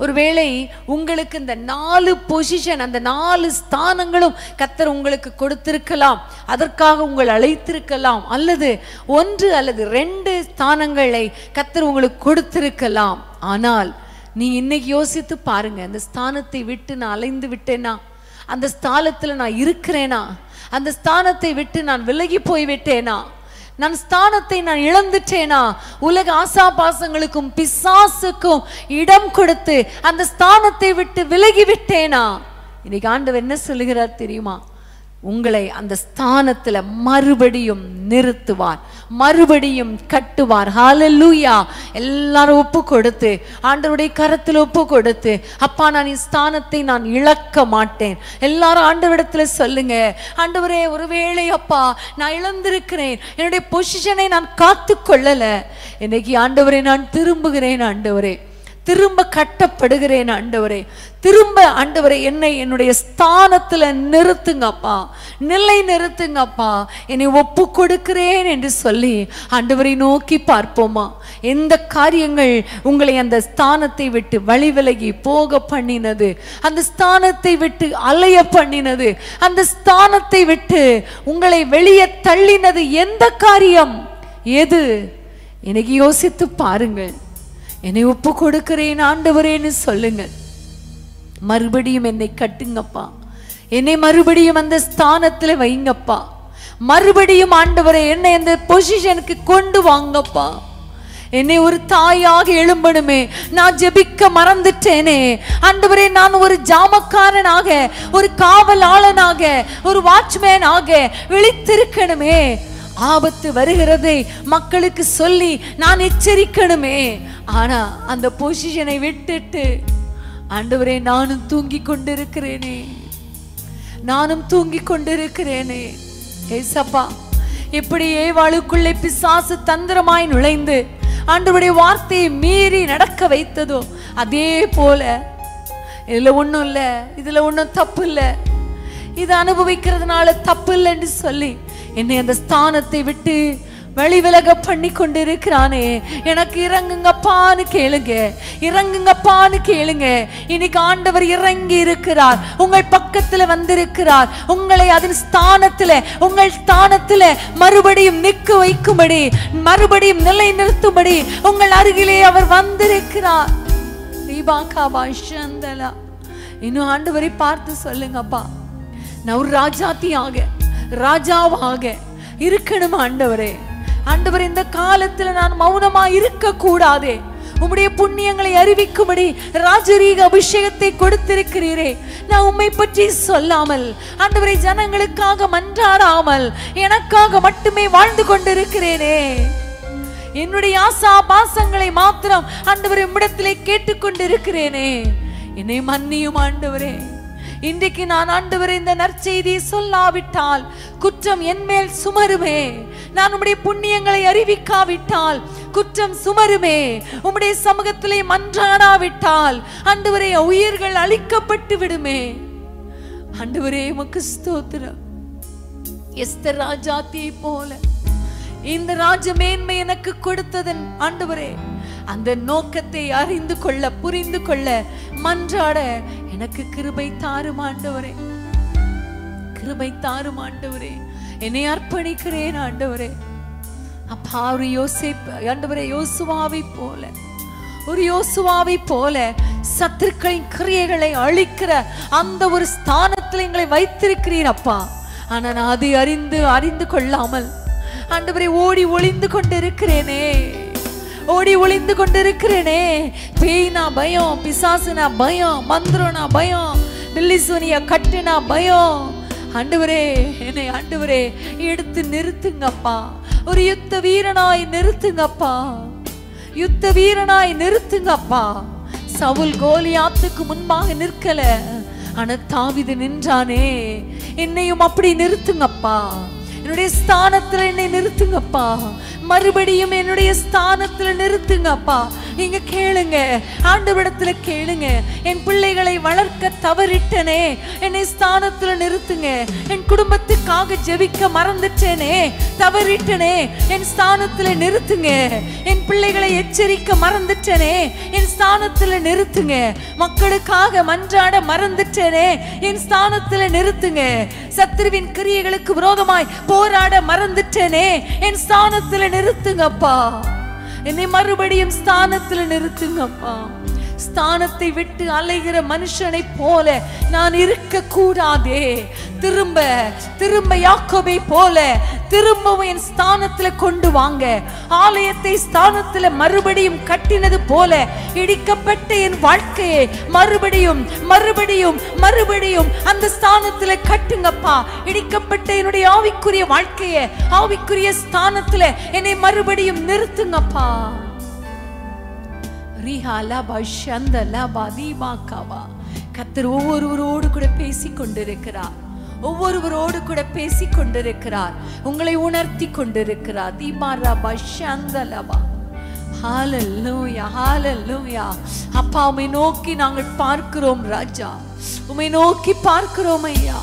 S1: ஒருவேளை உங்களுக்கு இந்த நாலு பொசிஷன், அந்த நாலு ஸ்தானங்களும் கர்த்தர் உங்களுக்கு கொடுத்திருக்கலாம், அதற்காக உங்களை அழைத்திருக்கலாம். அல்லது ஒன்று அல்லது ரெண்டு ஸ்தானங்களை கர்த்தர் உங்களுக்கு கொடுத்திருக்கலாம். ஆனால் நீ இன்னைக்கு யோசித்து பாருங்க, அந்த ஸ்தானத்தை விட்டு நான் அலைந்து விட்டேனா, அந்த ஸ்தானத்துல நான் இருக்கிறேனா, அந்த ஸ்தானத்தை விட்டு நான் விலகி போய் விட்டேனா, நான் ஸ்தானத்தை நான் இழந்துட்டேனா, உலக ஆசாபாசங்களுக்கும் பிசாசுக்கும் இடம் கொடுத்து அந்த ஸ்தானத்தை விட்டு விலகி விட்டேனா? இன்னைக்கு ஆண்டவர் என்ன சொல்லுகிறார் தெரியுமா? உங்களை அந்த ஸ்தானத்துல மறுபடியும் நிறுத்துவார், மறுபடியும் கட்டுவார். ஹல்லேலூயா! எல்லாரும் ஒப்பு கொடுத்து ஆண்டவருடைய கரத்தில் ஒப்பு கொடுத்து, அப்பா நான் இந்த ஸ்தானத்தை நான் இழக்க மாட்டேன். எல்லாரும் ஆண்டவரிடத்துல சொல்லுங்க, ஆண்டவரே ஒருவேளை அப்பா நான் இழந்திருக்கிறேன், என்னுடைய பொசிஷனை நான் காத்து கொள்ளல, இன்னைக்கு ஆண்டவரே நான் திரும்புகிறேன், ஆண்டவரே திரும்ப கட்டப்படுகிறேன், ஆண்டவரே திரும்ப ஆண்டவரே என்னை என்னுடைய ஸ்தானத்துல நிறுத்துங்கப்பா, நிலை நிறுத்துங்கப்பா, என்னை ஒப்பு கொடுக்கிறேன் என்று சொல்லி ஆண்டவரை நோக்கி பார்ப்போமா? எந்த காரியங்கள் உங்களை அந்த ஸ்தானத்தை விட்டு வழி விலகி போக பண்ணினது, அந்த ஸ்தானத்தை விட்டு அலைய பண்ணினது, அந்த ஸ்தானத்தை விட்டு உங்களை வெளியே தள்ளினது எந்த காரியம், எது? எனக்கு யோசித்து பாருங்கள். என்னை ஒப்பு கொடுக்கிறேன் ஆண்டவரேன்னு சொல்லுங்க. மறுபடியும் என்னை கட்டுங்கப்பா, என்னை மறுபடியும் அந்த ஸ்தானத்துல வைங்கப்பா, மறுபடியும் ஆண்டவரே என்னை அந்த பொசிஷனுக்கு கொண்டு வாங்கப்பா. என்னை ஒரு தாயாக எழும்பணுமே, நான் ஜெபிக்க மறந்துட்டேனே ஆண்டவரே, நான் ஒரு ஜாமக்காரனாக, ஒரு காவலாளனாக, ஒரு வாட்ச்மேனாக விழித்திருக்கணுமே, ஆபத்து வருகிறதை மக்களுக்கு சொல்லி நான் எச்சரிக்கணுமே. ஆனா அந்த பொசிஷனை விட்டுட்டு ஆண்டவரே நானும் தூங்கி கொண்டிருக்கிறேனே, நானும் தூங்கி கொண்டிருக்கிறேனே. ஏசப்பா, எப்படி ஏவாளுக்குள்ளே பிசாசு தந்திரமாய் நுழைந்து ஆண்டவருடைய வார்த்தையை மீறி நடக்க வைத்ததோ, அதே போல இதுல ஒண்ணும் இல்ல, இதுல ஒண்ணும் தப்பு இல்ல, இது அனுபவிக்கிறதுனால தப்பு இல்லைன்னு சொல்லி என்னை அந்த ஸ்தானத்தை விட்டு வழி விலக பண்ணி கொண்டிருக்கிறானே, எனக்கு இறங்குங்கப்பான்னு கேளுங்க, இறங்குங்கப்பான்னு கேளுங்க. இன்னைக்கு ஆண்டவர் இறங்கி இருக்கிறார், உங்கள் பக்கத்துல வந்திருக்கிறார், உங்களை அதன் ஸ்தானத்துல, உங்கள் ஸ்தானத்துல மறுபடியும் நிற்க வைக்கும்படி, மறுபடியும் நிலை நிறுத்தும்படி உங்கள் அருகிலே அவர் வந்திருக்கிறார். இன்னும் ஆண்டவரை பார்த்து சொல்லுங்கப்பா, நான் ஒரு ராஜாத்தியாக, ராஜாவாக இருக்கணும் ஆண்டவரே. ஆண்டவர், இந்த காலத்துல நான் மௌனமா இருக்க கூடாதே, உம்முடைய புண்ணியங்களை அறிவிக்கும்படி ராஜரீக அபிஷேகத்தை கொடுத்திருக்கிறீரே, நான் உம்மை பற்றி சொல்லாமல் ஆண்டவரை ஜனங்களுக்காக மன்றாடாமல் எனக்காக மட்டுமே வாழ்ந்து கொண்டிருக்கிறேனே. என்னுடைய ஆசா பாசங்களை மாத்திரம் ஆண்டவரை உம்மிடத்திலே கேட்டுக்கொண்டிருக்கிறேனே. என்னை மன்னியும் ஆண்டவரே. இன்றைக்கு நான் ஆண்டவரே இந்த நற்செய்தியை சொல்லாவிட்டால் குற்றம் என் மேல் சுமருமே, நான் உம்முடைய புண்ணியங்களை அறிவிக்காவிட்டால் குற்றம் சுமருமே, உம்முடைய சமூகத்திலே மன்றாடாவிட்டால் ஆண்டவரே உயிர்கள் அழிக்கப்பட்டு விடுமே. ஆண்டவரே உமக்கு ஸ்தோத்திரம். எஸ்தர் ராஜாத்தியை போல இந்த ராஜ மேன்மை எனக்கு கொடுத்ததன் ஆண்டவரே, அந்த நோக்கத்தை அறிந்து கொள்ள, புரிந்து கொள்ள, மன்றாட எனக்கு கிருபை தாரும் ஆண்டவரே, கிருபை தாரும் ஆண்டவரே. என்னை அர்ப்பணிக்கிறேன் ஆண்டவரே. அப்பா, ஒரு யோசேப்பு ஆண்டவரே, யோசுவாவை போல, ஒரு யோசுவாவை போல சத்துருக்களின் கிரியைகளை அழிக்கிற அந்த ஒரு ஸ்தானத்தில் எங்களை வைத்திருக்கிறீர் அப்பா. ஆனா நான் அதை அறிந்து அறிந்து கொள்ளாமல் ஆண்டவரே ஓடி ஒளிந்து கொண்டிருக்கிறேனே, ஓடி ஒளிந்து கொண்டிருக்கிறேனே. பேய்னா பயம், பிசாசுனா பயம், மந்திரனா பயம், பில்லிசோனியா கட்டுனா பயம். ஆண்டவரே, என்னை ஆண்டவரே எடுத்து நிறுத்துங்கப்பா, ஒரு யுத்த வீரனாய் நிறுத்துங்கப்பா, யுத்த வீரனாய் நிறுத்துங்கப்பா. சவுல் கோலியாத்துக்கு முன்பாக நிற்கல, ஆனா தாவீது நின்றானே. என்னையும் அப்படி நிறுத்துங்கப்பா, என்னுடைய ஸ்தானத்துல என்னை நிறுத்துங்கப்பா, மறுபடியும் என்னுடைய ஸ்தானத்துல நிறுத்துங்கப்பா. நீங்க கேளுங்க, ஆண்டவரிடத்துல கேளுங்க. என் பிள்ளைகளை வளர்க்க தவறிட்டனே, என்னை ஸ்தானத்துல நிறுத்துங்க. என் குடும்பத்துக்காக ஜெபிக்க மறந்துட்டேனே, தவறிட்டனே, என் ஸ்தானத்துல நிறுத்துங்க. என் பிள்ளைகளை எச்சரிக்க மறந்துட்டனே, என் ஸ்தானத்துல நிறுத்துங்க. மக்களுக்காக மன்றாட மறந்துட்டேனே, என் ஸ்தானத்துல நிறுத்துங்க. சத்துருவின் கிரியைகளுக்கு விரோதமாய் போராட மறந்துட்டேனே, என் ஸ்தானத்துல நிறுத்துங்கப்பா. என்னை மறுபடியும் ஸ்தானத்துல நிறுத்துங்கப்பா. ஸ்தானத்தை விட்டு அலைகிற மனுஷனை போல நான் இருக்க கூடாதே. திரும்ப திரும்ப யாக்கோபை போல திரும்பவும் என் ஸ்தானத்துல கொண்டு வாங்க. ஆலயத்தை ஸ்தானத்துல மறுபடியும் கட்டினது போல இடிக்கப்பட்ட என் வாழ்க்கையை மறுபடியும் மறுபடியும் மறுபடியும் அந்த ஸ்தானத்துல கட்டுங்கப்பா. இடிக்கப்பட்ட என்னுடைய ஆவிக்குரிய வாழ்க்கையை ஆவிக்குரிய ஸ்தானத்துல என்னை மறுபடியும் நிறுத்துங்கப்பா. கர்த்தர் ஒவ்வொருவரோடு கூட பேசிக் கொண்டிருக்கிறார். ஒவ்வொருவரோடு கூட பேசிக் கொண்டிருக்கிறார். உங்களை உணர்த்தி கொண்டிருக்கிறார். ஹல்லேலூயா, ஹல்லேலூயா. அப்பா, உம்மை நோக்கி நாங்கள் பார்க்கிறோம் ராஜா. உம்மை நோக்கி பார்க்கிறோம் ஐயா.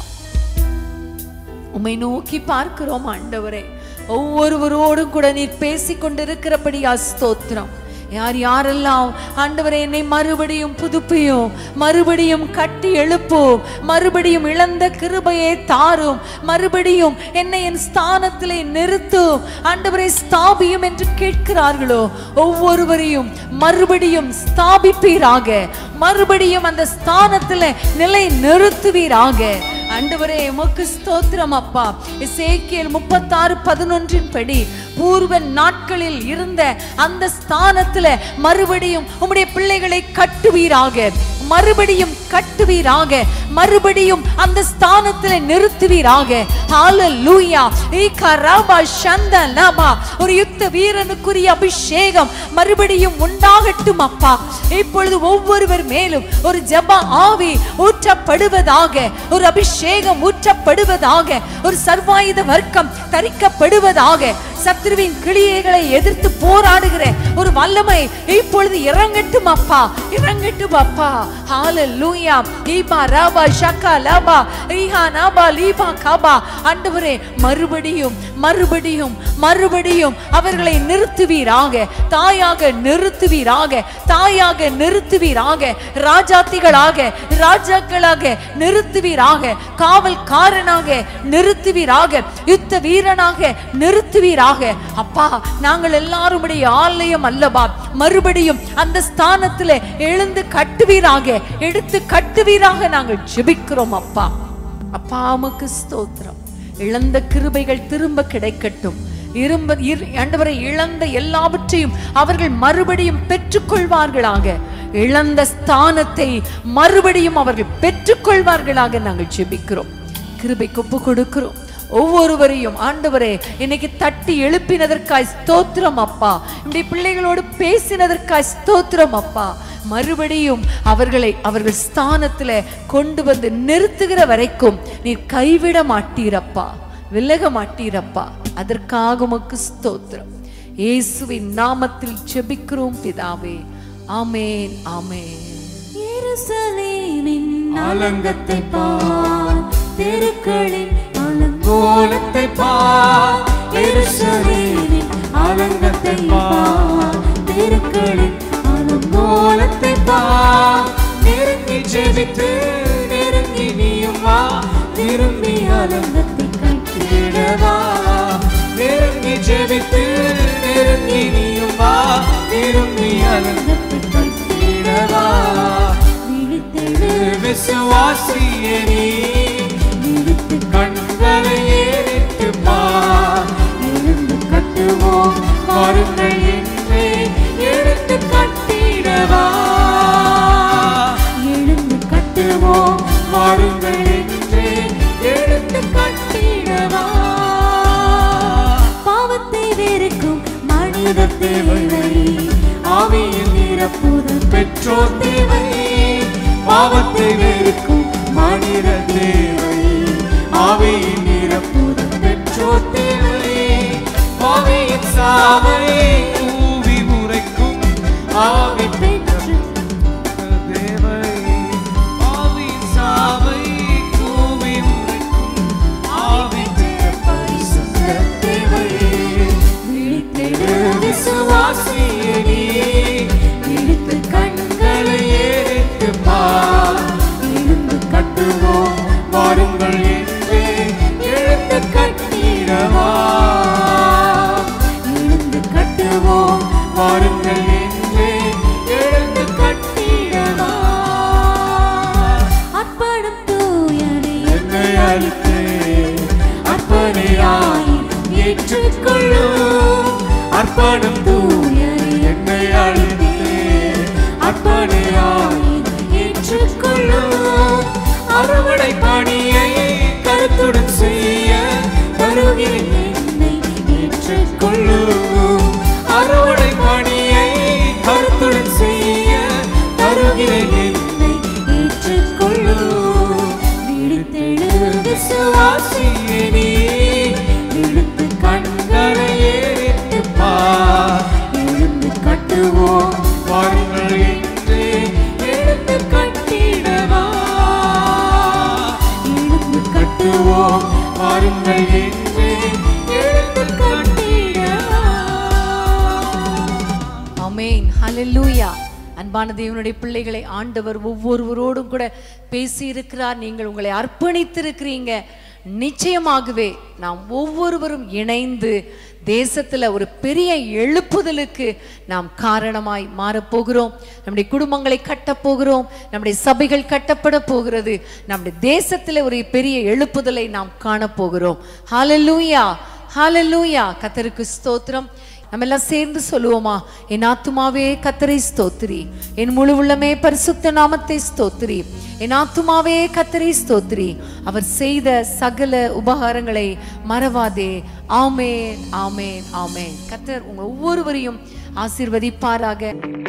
S1: உம்மை நோக்கி பார்க்கிறோம் ஆண்டவரே. ஒவ்வொருவரோடும் கூட நீர் பேசிக் கொண்டிருக்கிறபடியா ஸ்தோத்திரம். யார் யாரெல்லாம் ஆண்டவரே என்னை மறுபடியும் புதுப்பியும், மறுபடியும் கட்டி எழுப்பும், மறுபடியும் இழந்த கிருபையை தாரும், மறுபடியும் என்னை என் ஸ்தானத்திலே நிறுத்தும் ஆண்டவரே, ஸ்தாபியும் என்று கேட்கிறார்களோ ஒவ்வொருவரையும் மறுபடியும் ஸ்தாபிப்பீராக. மறுபடியும் அந்த ஸ்தானத்திலே நிலை நிறுத்துவீராக. ஆண்டவரே உமக்கு ஸ்தோத்திரம் அப்பா. எசேக்கியேல் முப்பத்தாறு பதினொன்றின் படி பூர்வ நாட்களில் இருந்த அந்த ஸ்தானத்துல மறுபடியும் உம்முடைய பிள்ளைகளை கட்டுவீராக. மறுபடியும் கட்டுவீராக. மறுபடியும் அந்த ஸ்தானத்துல நிறுத்துவீராக. ஹல்லேலூயா. ஈகரபா ஷந்தலபா. ஒரு யுத்த வீரனுக்குரிய அபிஷேகம் மறுபடியும் உண்டாகட்டும் அப்பா. இப்பொழுது ஒவ்வொருவர் மேலும் ஒரு ஜெப ஆவி ஊற்றப்படுவதாக. ஒரு அபிஷேகம் ஊற்றப்படுவதாக. ஒரு சர்வாயுத வர்க்கம் தரிக்கப்படுவதாக. சத்துருவின் கிளியைகளை எதிர்த்து போராடுகிற ஒரு வல்லமை இப்பொழுது இறங்கட்டும் அப்பா. இறங்கட்டும் அப்பா. ஹல்லேலூயா. ஈபா ரபா ஷகா லபா ரிஹானாபா லீபா கபா. ஆண்டவரே மறுபடியும் மறுபடியும் மறுபடியும் அவர்களை நிறுத்துவீராக. தாயாக நிறுத்துவீராக. தாயாக நிறுத்துவீராக. ராஜாத்திகளாக ராஜாக்களாக நிறுத்துவீராக. காவல்காரனாக நிறுத்துவீராக. யுத்த வீரனாக நிறுத்துவீராக. அப்பா, நாங்கள் எல்லாரும் ஆலயம் அல்லவா? மறுபடியும் அந்த ஸ்தானத்துல எழுந்து கட்டுவீராக. எடுத்து கட்டுவீராக நாங்கள் ஜெபிக்கிறோம் அப்பா. அப்பா உமக்கு ஸ்தோத்திரம். இழந்த கிருபைகள் திரும்ப கிடைக்கட்டும். இரும்ப ஆண்டவரை இழந்த எல்லாவற்றையும் அவர்கள் மறுபடியும் பெற்றுக்கொள்வார்களாக. இழந்த ஸ்தானத்தை மறுபடியும் அவர்கள் பெற்றுக்கொள்வார்களாக நாங்கள் ஜெபிக்கிறோம். கிருபைக்கு ஒப்பு கொடுக்கிறோம். ஒவ்வொருவரையும் ஆண்டவரே இன்னைக்கு தட்டி எழுப்பினதற்காய் ஸ்தோத்திரம் அப்பா. இப்படி பிள்ளைகளோடு பேசினதற்காய் ஸ்தோத்திரம் அப்பா. மறுபடியும் அவர்களை அவர்கள் ஸ்தானத்துல கொண்டு வந்து நிறுத்துகிற வரைக்கும் நீர் கைவிட மாட்டீரப்பா, விலக மாட்டீரப்பா. அதற்காக உமக்கு ஸ்தோத்திரம். இயேசுவின் நாமத்தில் ஜெபிக்கிறோம் பிதாவே. ஆமென், ஆமென்.
S3: எருசலேமின் அலங்கத்தை பார், தெருக்களின் அலங்கோலத்தை பார். எருசலேமின் அலங்கத்தை பார், தெருக்களின் அலங்கோலத்தை பார். நெருங்கி ஜெபித்து நெருங்கி நீயும் வா, திரும்பி அலங்கத்தை கட்டிடவா. நெருங்கி ஜெபித்து நெருங்கி நீயும் வா, திரும்பி அலங்கத்தை கட்டிடவா. விழித்தெழு விசுவாசியே நீ, விழித்து கண்களை ஏறிட்டு பார். எழுந்து கட்டுவோம் வாருங்கள் என்றே எழுந்து கட்டிடவா. எழுந்து கட்டுவோம் வாருங்கள் என்றே எழுந்து கட்டிடவா. பாவத்தை வெறுக்கும் மனித தேவை, ஆவியில் நிரப்புதல் பெற்றோர் தேவை. பாவத்தை வெறுக்கும் மனித தேவை, ஆவியில் நிரப்புதல் பெற்றோர் தேவை. ஆவியின் சாவை கூவி உரைக்கும் ஆவி பெற்ற தேவை. ஆவியின் சாவை கூவி உரைக்கும் ஆவி பெற்ற பரிசுத்த தேவை. விழித்தெழு விசுவாசியே நீ, விழித்து கண் வாருங்கள் என்று எழுந்து கட்டிடவா.
S4: அர்ப்பணம் தூயனே
S3: என்னை அளித்து அர்ப்பணியாய் ஏற்றுக்கொள்ளும். அர்ப்பணம் தூயனே என்னை அளித்து அர்ப்பணியாய் ஏற்றுக்கொள்ளும். அறுவடை பணியை கருத்துடன் செய்ய வருகிறேன் என்னை ஏற்றுக்கொள்ளும். அறுவடை பணியை கருத்துடன் செய்ய வருகிறேன் என்னை ஏற்றுக்கொள்ளும். விழித்தெழு விசுவாசியே நீ, விழித்து கண்களை ஏறிட்டு பார். எழுந்து கட்டுவோம் வாருங்கள் என்று எழுந்து கட்டிடவா. எழுந்து கட்டுவோம் வாருங்கள் என்று எழுந்து கட்டிடவா.
S1: ஆமென். ஹல்லேலூயா. அன்பான தேவனுடைய பிள்ளைகளை ஆண்டவர் ஒவ்வொருவரோடும் கூட பேசி இருக்கிறார். நீங்கள் உங்களை அர்ப்பணித்திருக்கிறீங்க. நிச்சயமாகவே நாம் ஒவ்வொருவரும் இணைந்து தேசத்துல ஒரு பெரிய எழுப்புதலுக்கு நாம் காரணமாய் மாறப்போகிறோம். நம்முடைய குடும்பங்களை கட்டப்போகிறோம். நம்முடைய சபைகள் கட்டப்பட போகிறது. நம்முடைய தேசத்துல ஒரு பெரிய எழுப்புதலை நாம் காணப்போகிறோம். ஹல்லேலூயா, ஹல்லேலூயா. கர்த்தருக்கு ஸ்தோத்திரம். நம்ம எல்லாம் சேர்ந்து சொல்லுவோமா? என் ஆத்துமாவே கர்த்தரை ஸ்தோத்திரி, என் முழு உள்ளமே பரிசுத்த நாமத்தை ஸ்தோத்திரி. என் ஆத்துமாவே கர்த்தரை ஸ்தோத்திரி, அவர் செய்த சகல உபகாரங்களை மறவாதே. ஆமென், ஆமென், ஆமென். கர்த்தர் உங்க ஒவ்வொருவரையும் ஆசீர்வதிப்பாராக.